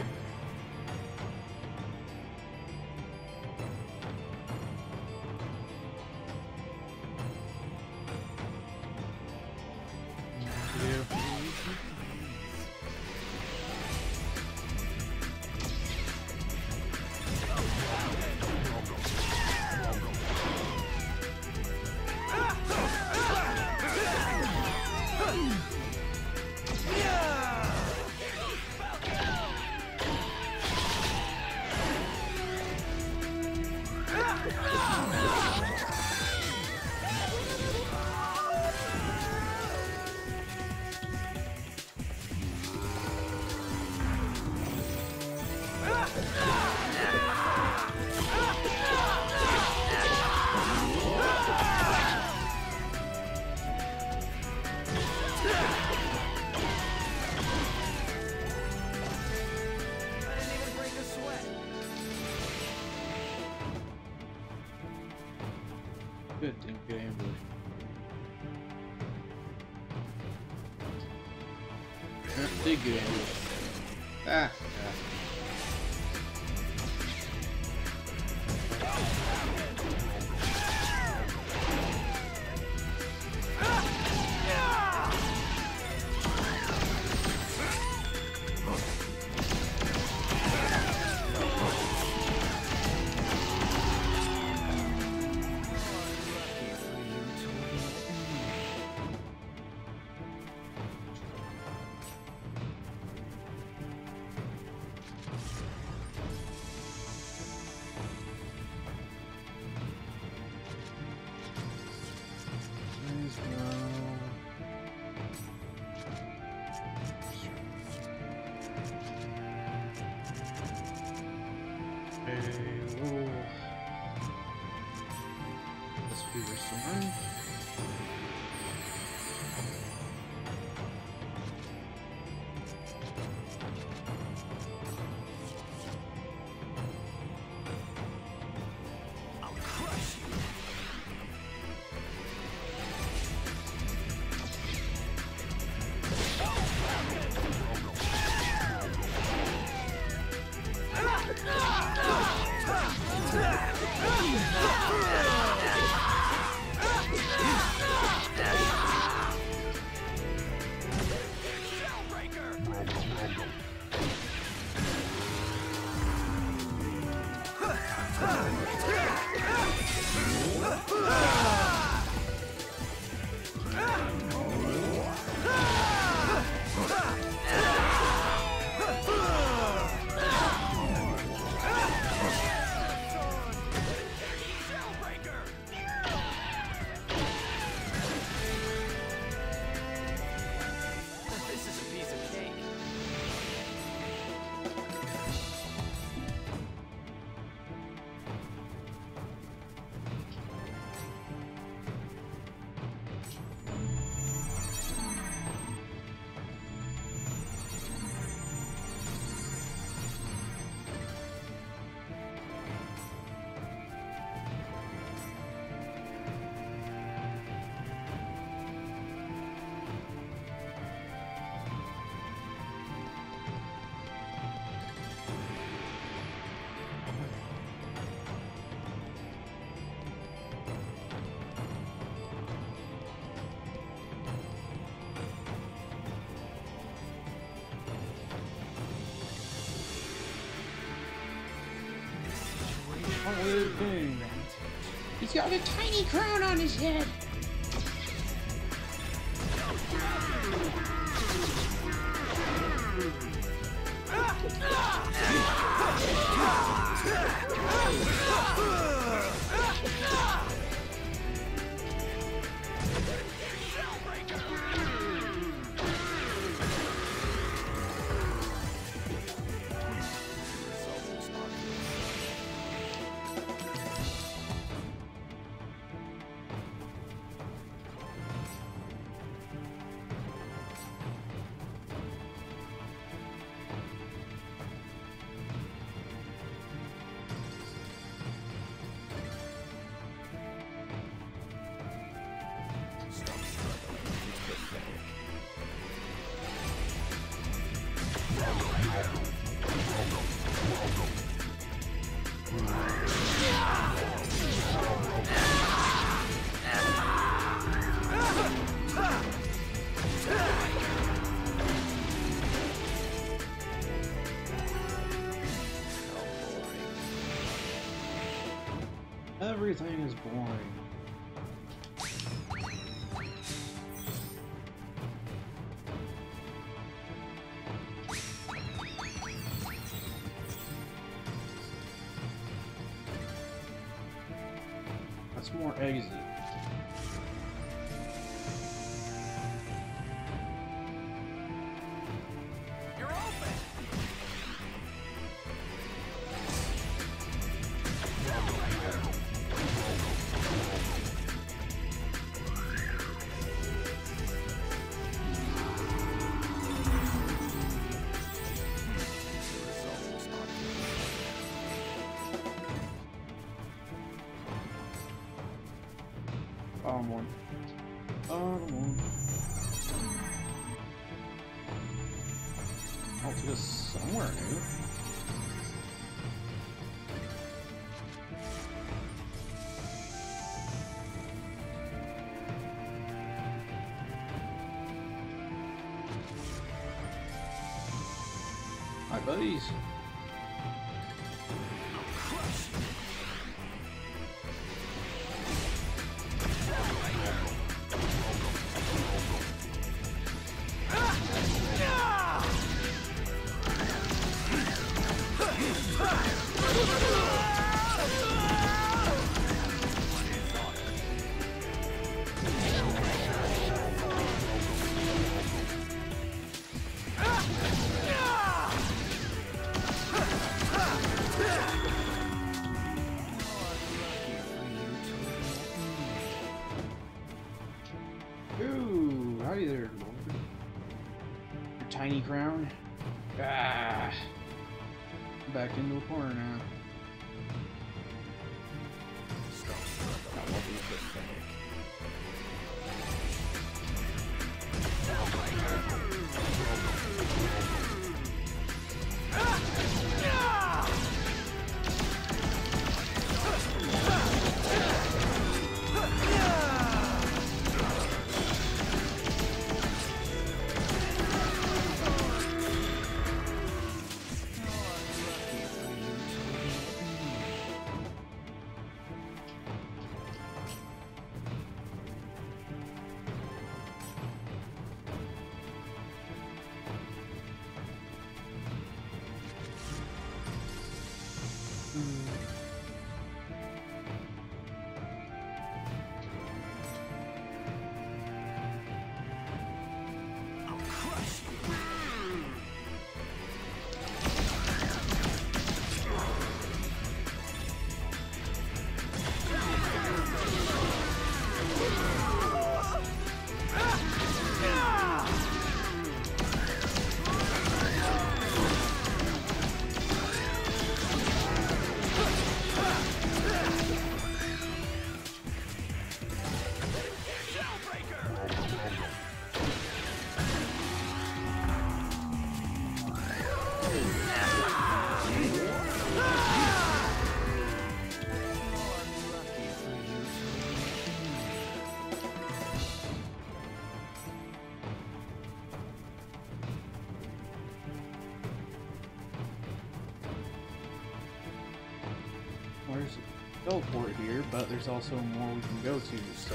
Good, didn't get ambushed. Did get ambushed. Ah, yeah. a little Spear Sword. He's got a tiny crown on his head. Everything is boring. That's more exit. You're open. One. One. I'll take us somewhere new. Hi, buddies. crown. Ah! Back into the corner now. There's a teleport here, but there's also more we can go to, so...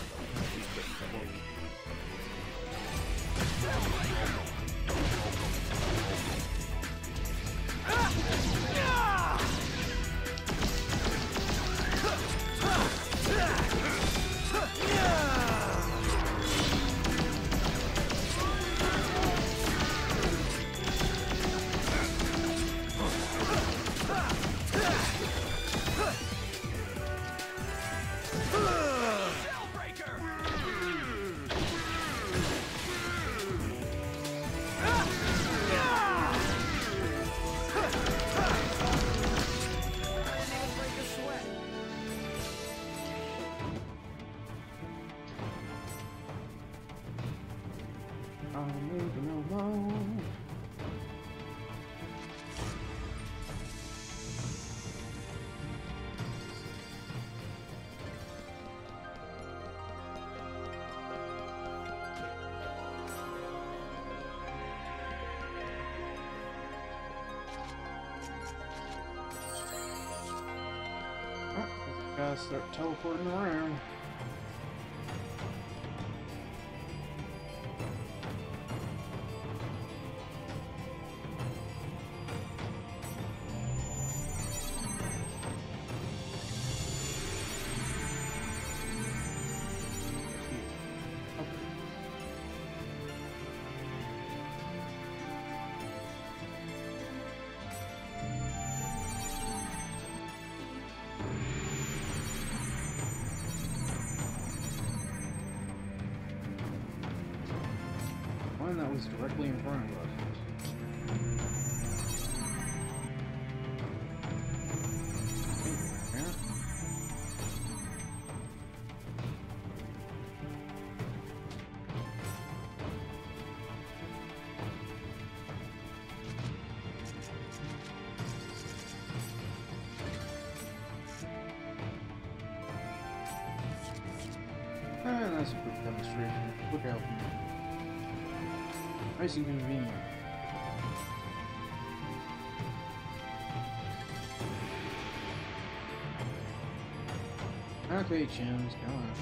Gotta start teleporting around. That was directly in front of us. And that's a quick demonstration. Look out. Nice and convenient. Okay, Chims, go on.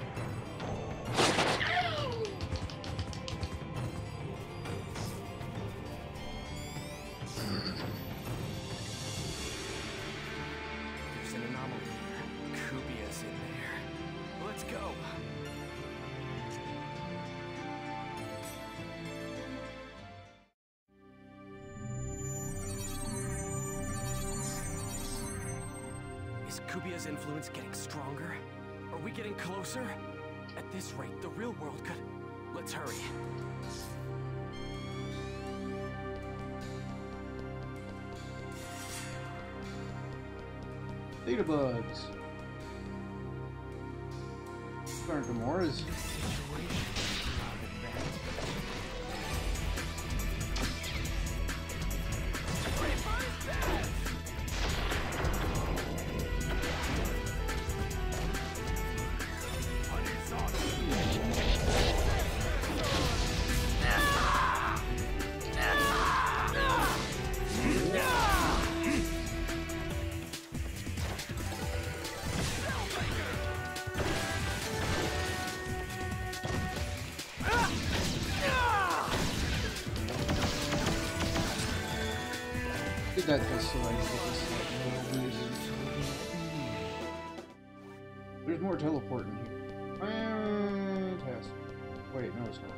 There's an anomaly here. Kubia's in there. Let's go. Is Kubia's influence getting stronger? Are we getting closer? At this rate, the real world could... Let's hurry. Data bugs. These aren't Gamoras. That just so I can get this. There's more teleporting here. Fantastic. Wait, no, it's not.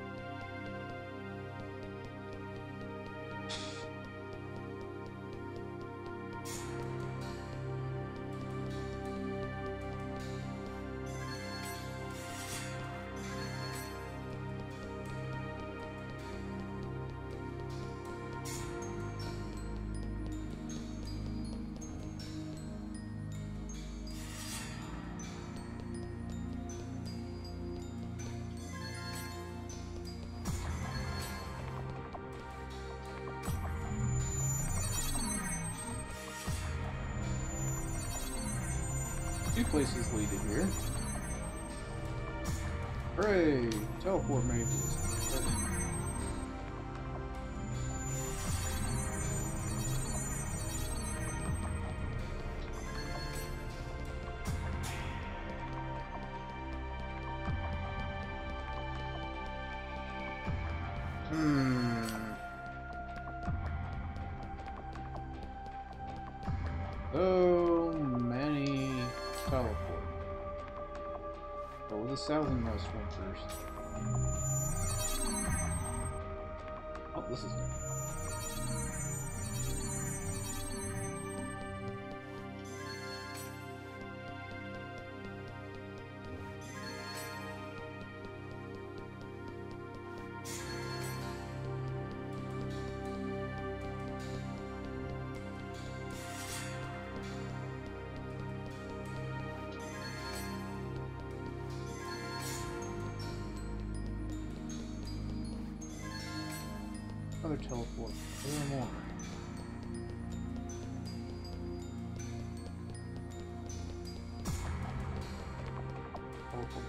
Two places lead to here. Hooray! Teleport mages. So many teleport. Go with the southernmost one first. Oh, this is good. Another teleport. There are more. Teleport.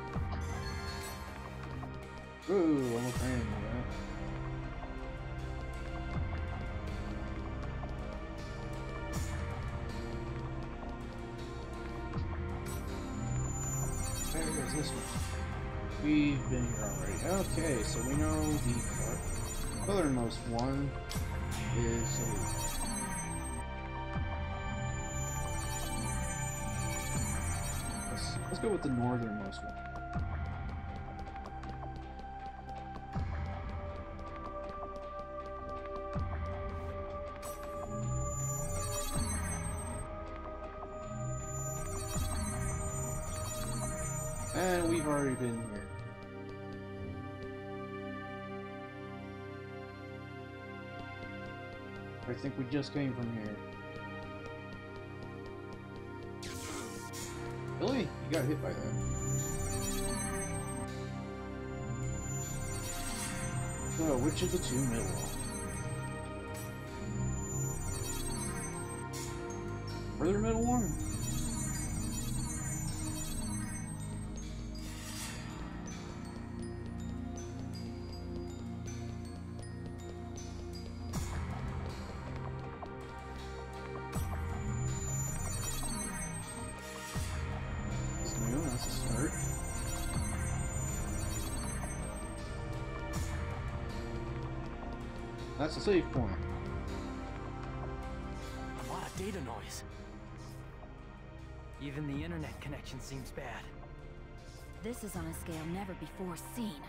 Ooh, almost ran into that. There's this one. We've been here already. Okay, so we know the southernmost one is let's go with the northernmost one. And we've already been here. I think we just came from here. Really? You got hit by that. So, which of the two middle? Further middle one? That's a save point. A lot of data noise. Even the internet connection seems bad. This is on a scale never before seen.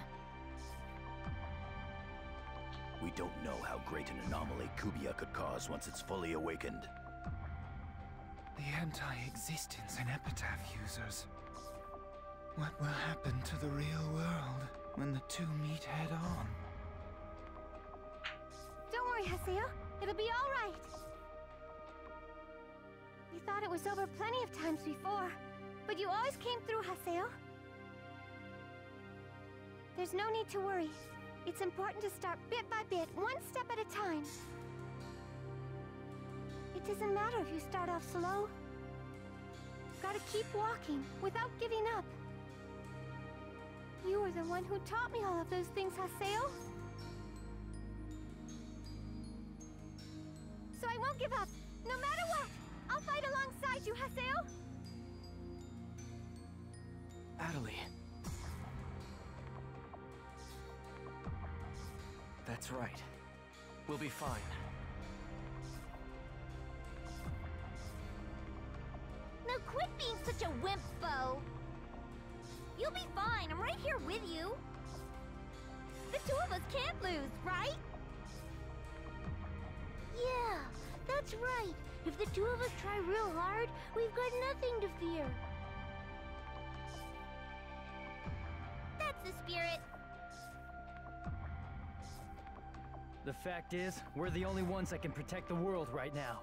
We don't know how great an anomaly Kubia could cause once it's fully awakened. The anti-existence and epitaph users. What will happen to the real world when the two meet head-on? Don't worry, Haseo. It'll be all right. You thought it was over plenty of times before, but you always came through, Haseo. There's no need to worry. It's important to start bit by bit, one step at a time. It doesn't matter if you start off slow. Gotta keep walking, without giving up. You were the one who taught me all of those things, Haseo. So I won't give up, no matter what! I'll fight alongside you, Haseo! Adelie. That's right. We'll be fine. Now quit being such a wimp, Bo! You'll be fine, I'm right here with you! The two of us can't lose, right? Yeah, that's right. If the two of us try real hard, we've got nothing to fear. That's the spirit. The fact is, we're the only ones that can protect the world right now.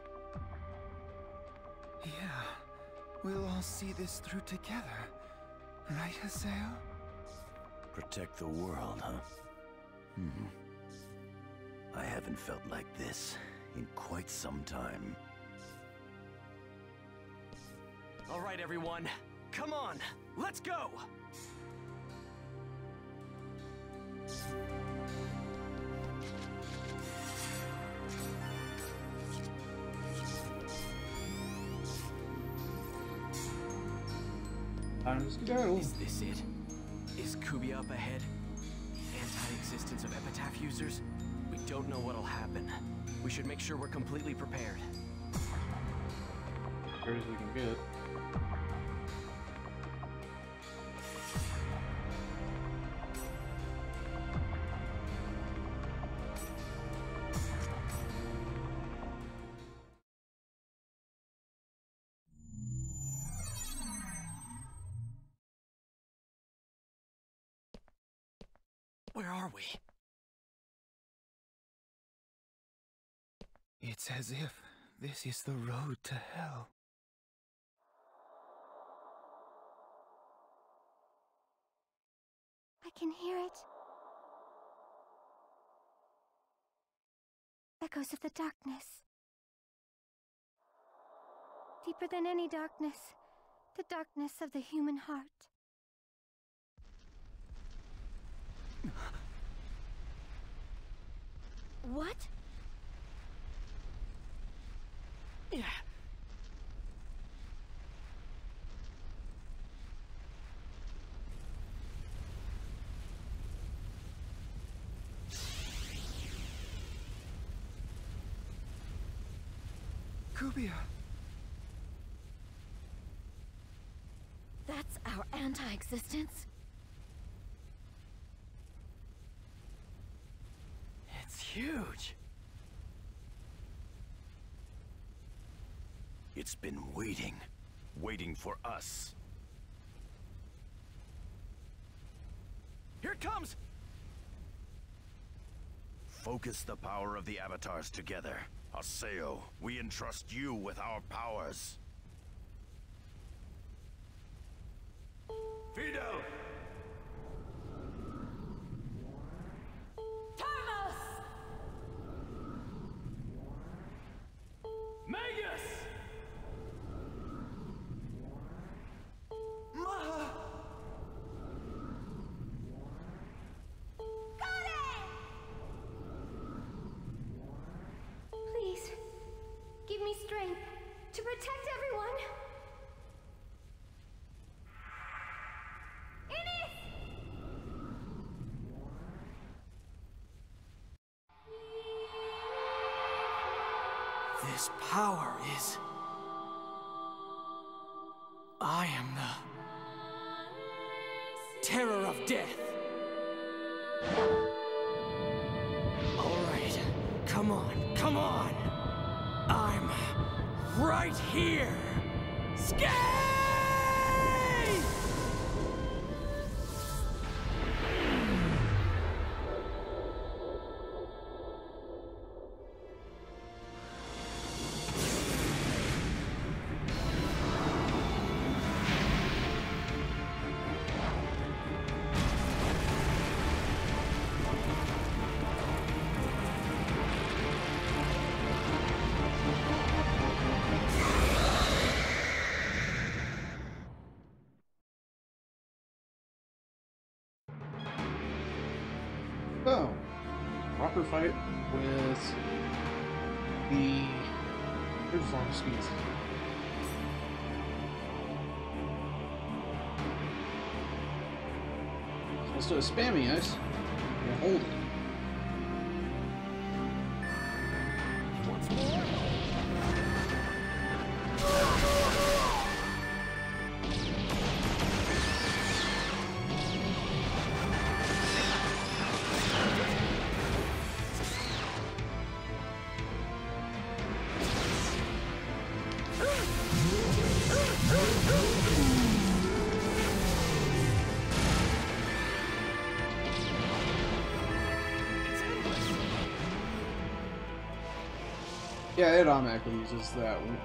Yeah, we'll all see this through together. Right, Haseo? Protect the world, huh? I haven't felt like this in quite some time. All right, everyone. Come on, let's go! Time to go. Is this it? Is Kubia up ahead? The anti-existence of epitaph users? We don't know what'll happen. We should make sure we're completely prepared. Prepared as we can get. Where are we? It's as if this is the road to hell. I can hear it. Echoes of the darkness. Deeper than any darkness, the darkness of the human heart. What? Yeah. Kubia. That's our anti-existence? It's huge. It's been waiting for us. Here it comes! Focus the power of the avatars together. Haseo, we entrust you with our powers. Fido! Magus! Maha! Please, give me strength to protect everyone. This power is... I am the... terror of death. All right, come on, come on. I'm right here. Skate! proper fight with the third form speeds. So instead of spamming it, you hold it. Once more. Yeah, it automatically uses that when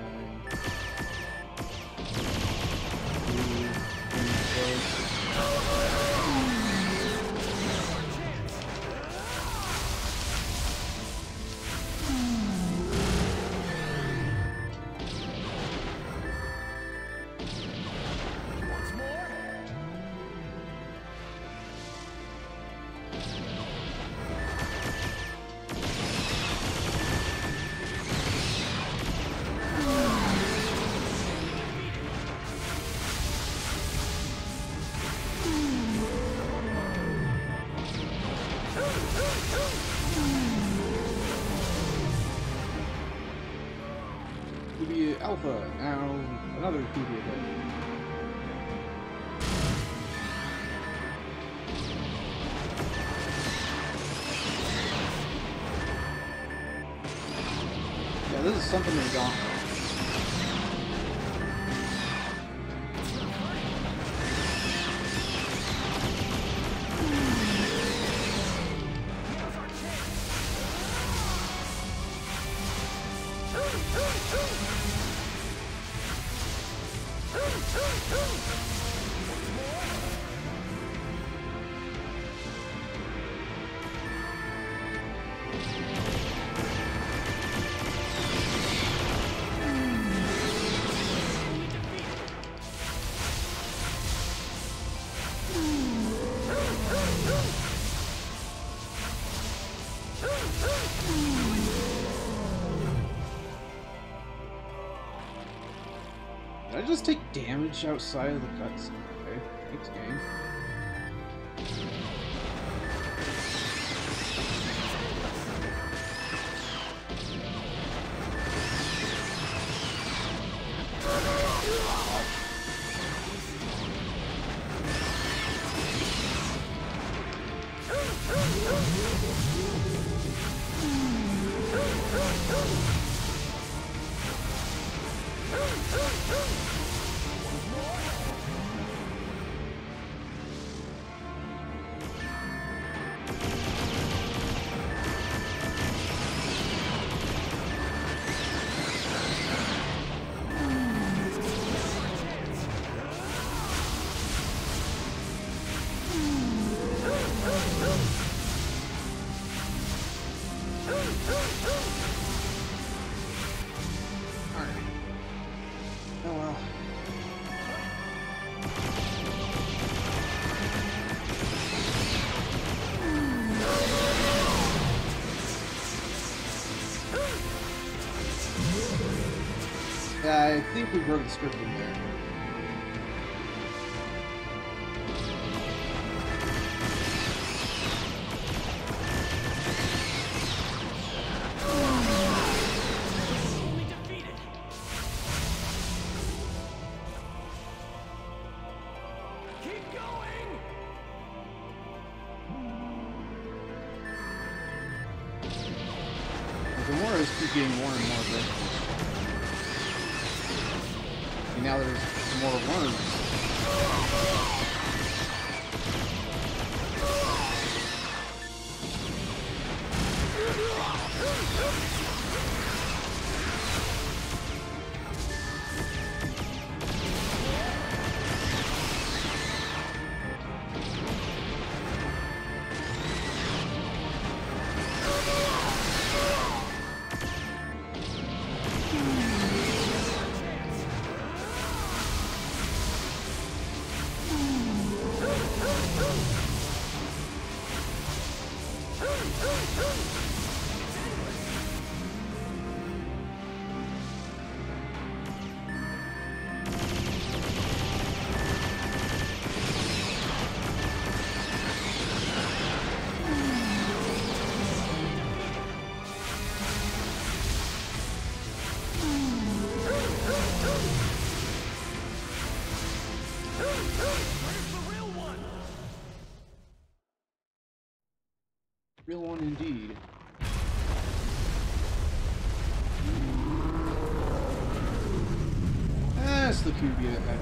Kubia Alpha, now another Kubia hit. Yeah, this is something they don't. Did I just take damage outside of the cutscene? Okay, thanks, game. Yeah, I think we broke the script in there. The Gamoras keep getting more and more aggressive. And now there's more worms. real one indeed. That's the Kubia epic.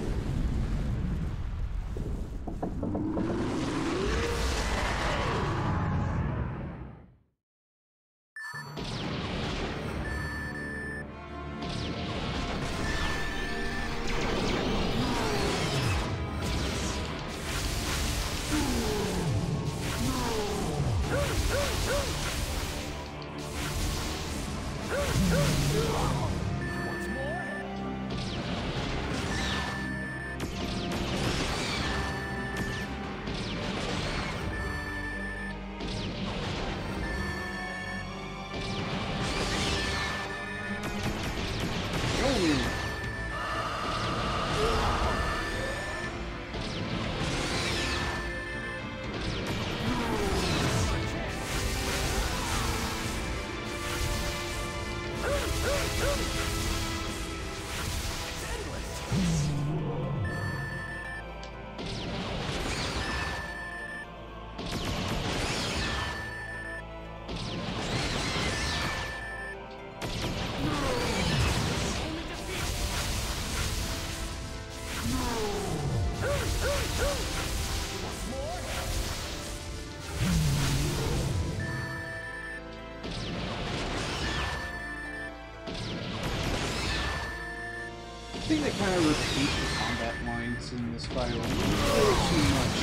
I think they kind of repeat the combat lines in this fight a little too much.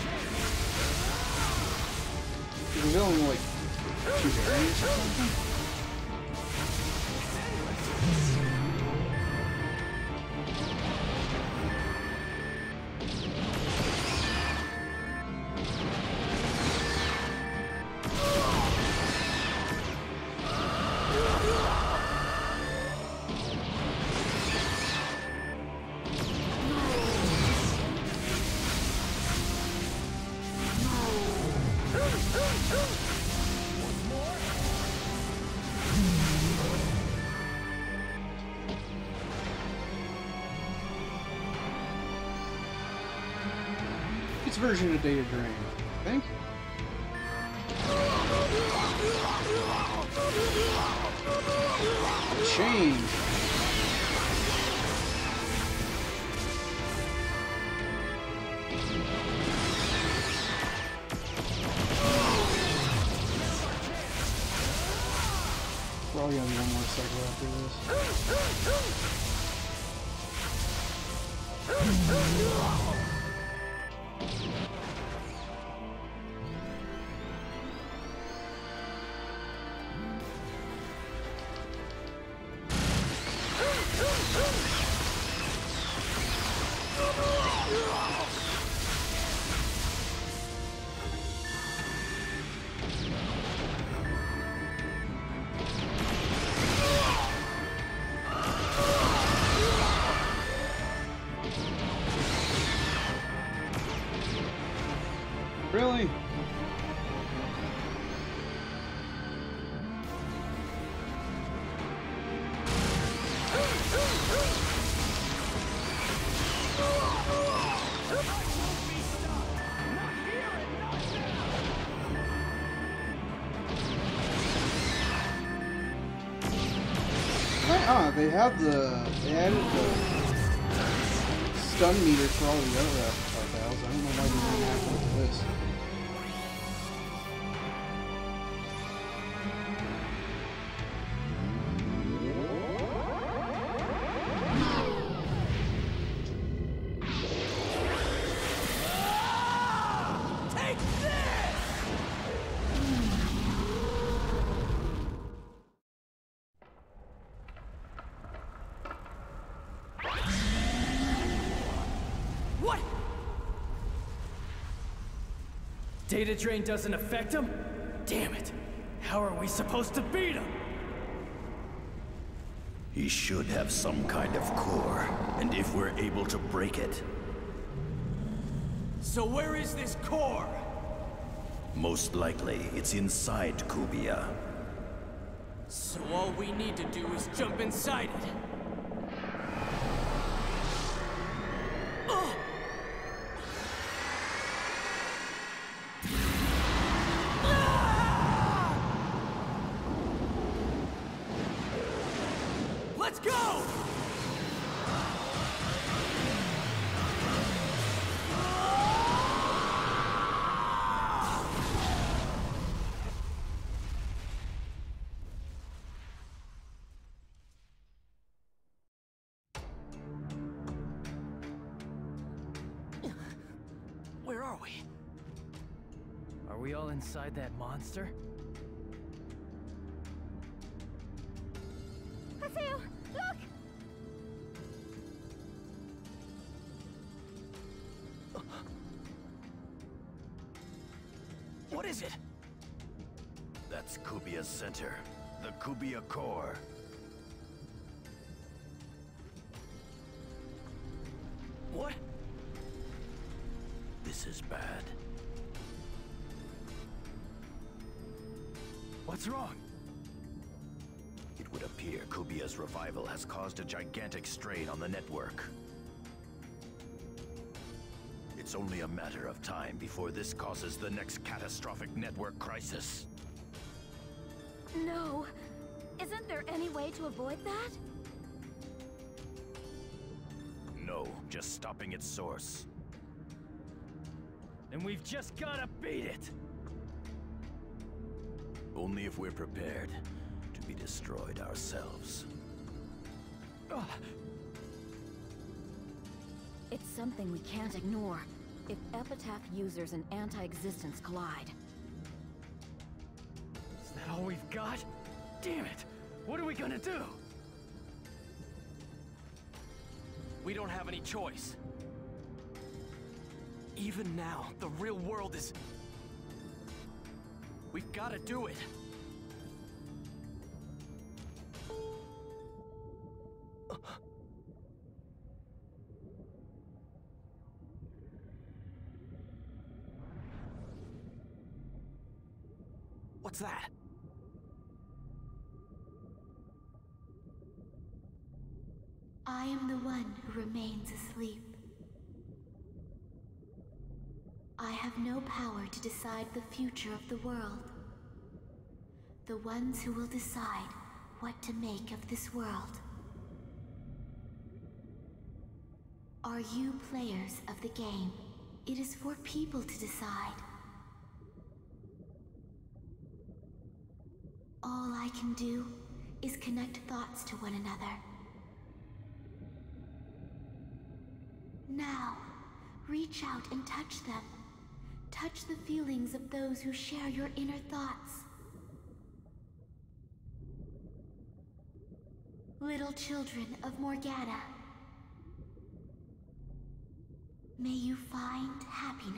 There's only like 2 variants or something. It's version of Data Drain, I think. Change. Probably gonna be one more cycle after this. Really? They added the stun meter for all the other battles. I don't know why they didn't add one to this. Data Drain doesn't affect him? Damn it! How are we supposed to beat him? He should have some kind of core, and if we're able to break it... So where is this core? Most likely, it's inside Kubia. So all we need to do is jump inside it. go! Where are we? Are we all inside that monster? Haseo, look! What is it? That's Kubia's center, the Kubia core. What? This is bad. What's wrong? It would appear Kubia's revival has caused a gigantic strain on the network. It's only a matter of time before this causes the next catastrophic network crisis. No. Isn't there any way to avoid that? No, just stopping its source. And we've just gotta beat it! Only if we're prepared to be destroyed ourselves. It's something we can't ignore. If Epitaph users and anti-existence collide. Is that all we've got? Damn it! What are we gonna do? We don't have any choice. Even now, the real world is... We've gotta do it. What's that? I am the one who remains asleep. I have no power to decide the future of the world. The ones who will decide what to make of this world are you players of the game. It is for people to decide. All I can do is connect thoughts to one another. Now, reach out and touch them. Touch the feelings of those who share your inner thoughts. Little children of Morgana, may you find happiness.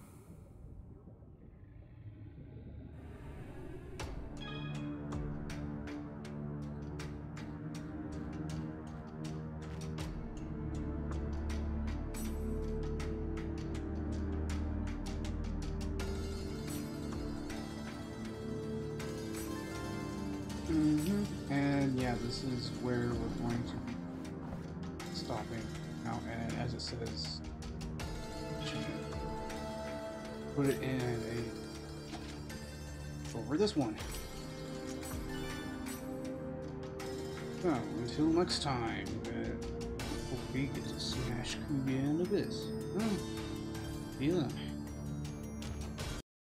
And yeah, this is where we're going to be stopping now, and as it says, put it in a over this one. So until next time, we get to smash Kubia into this. See you then.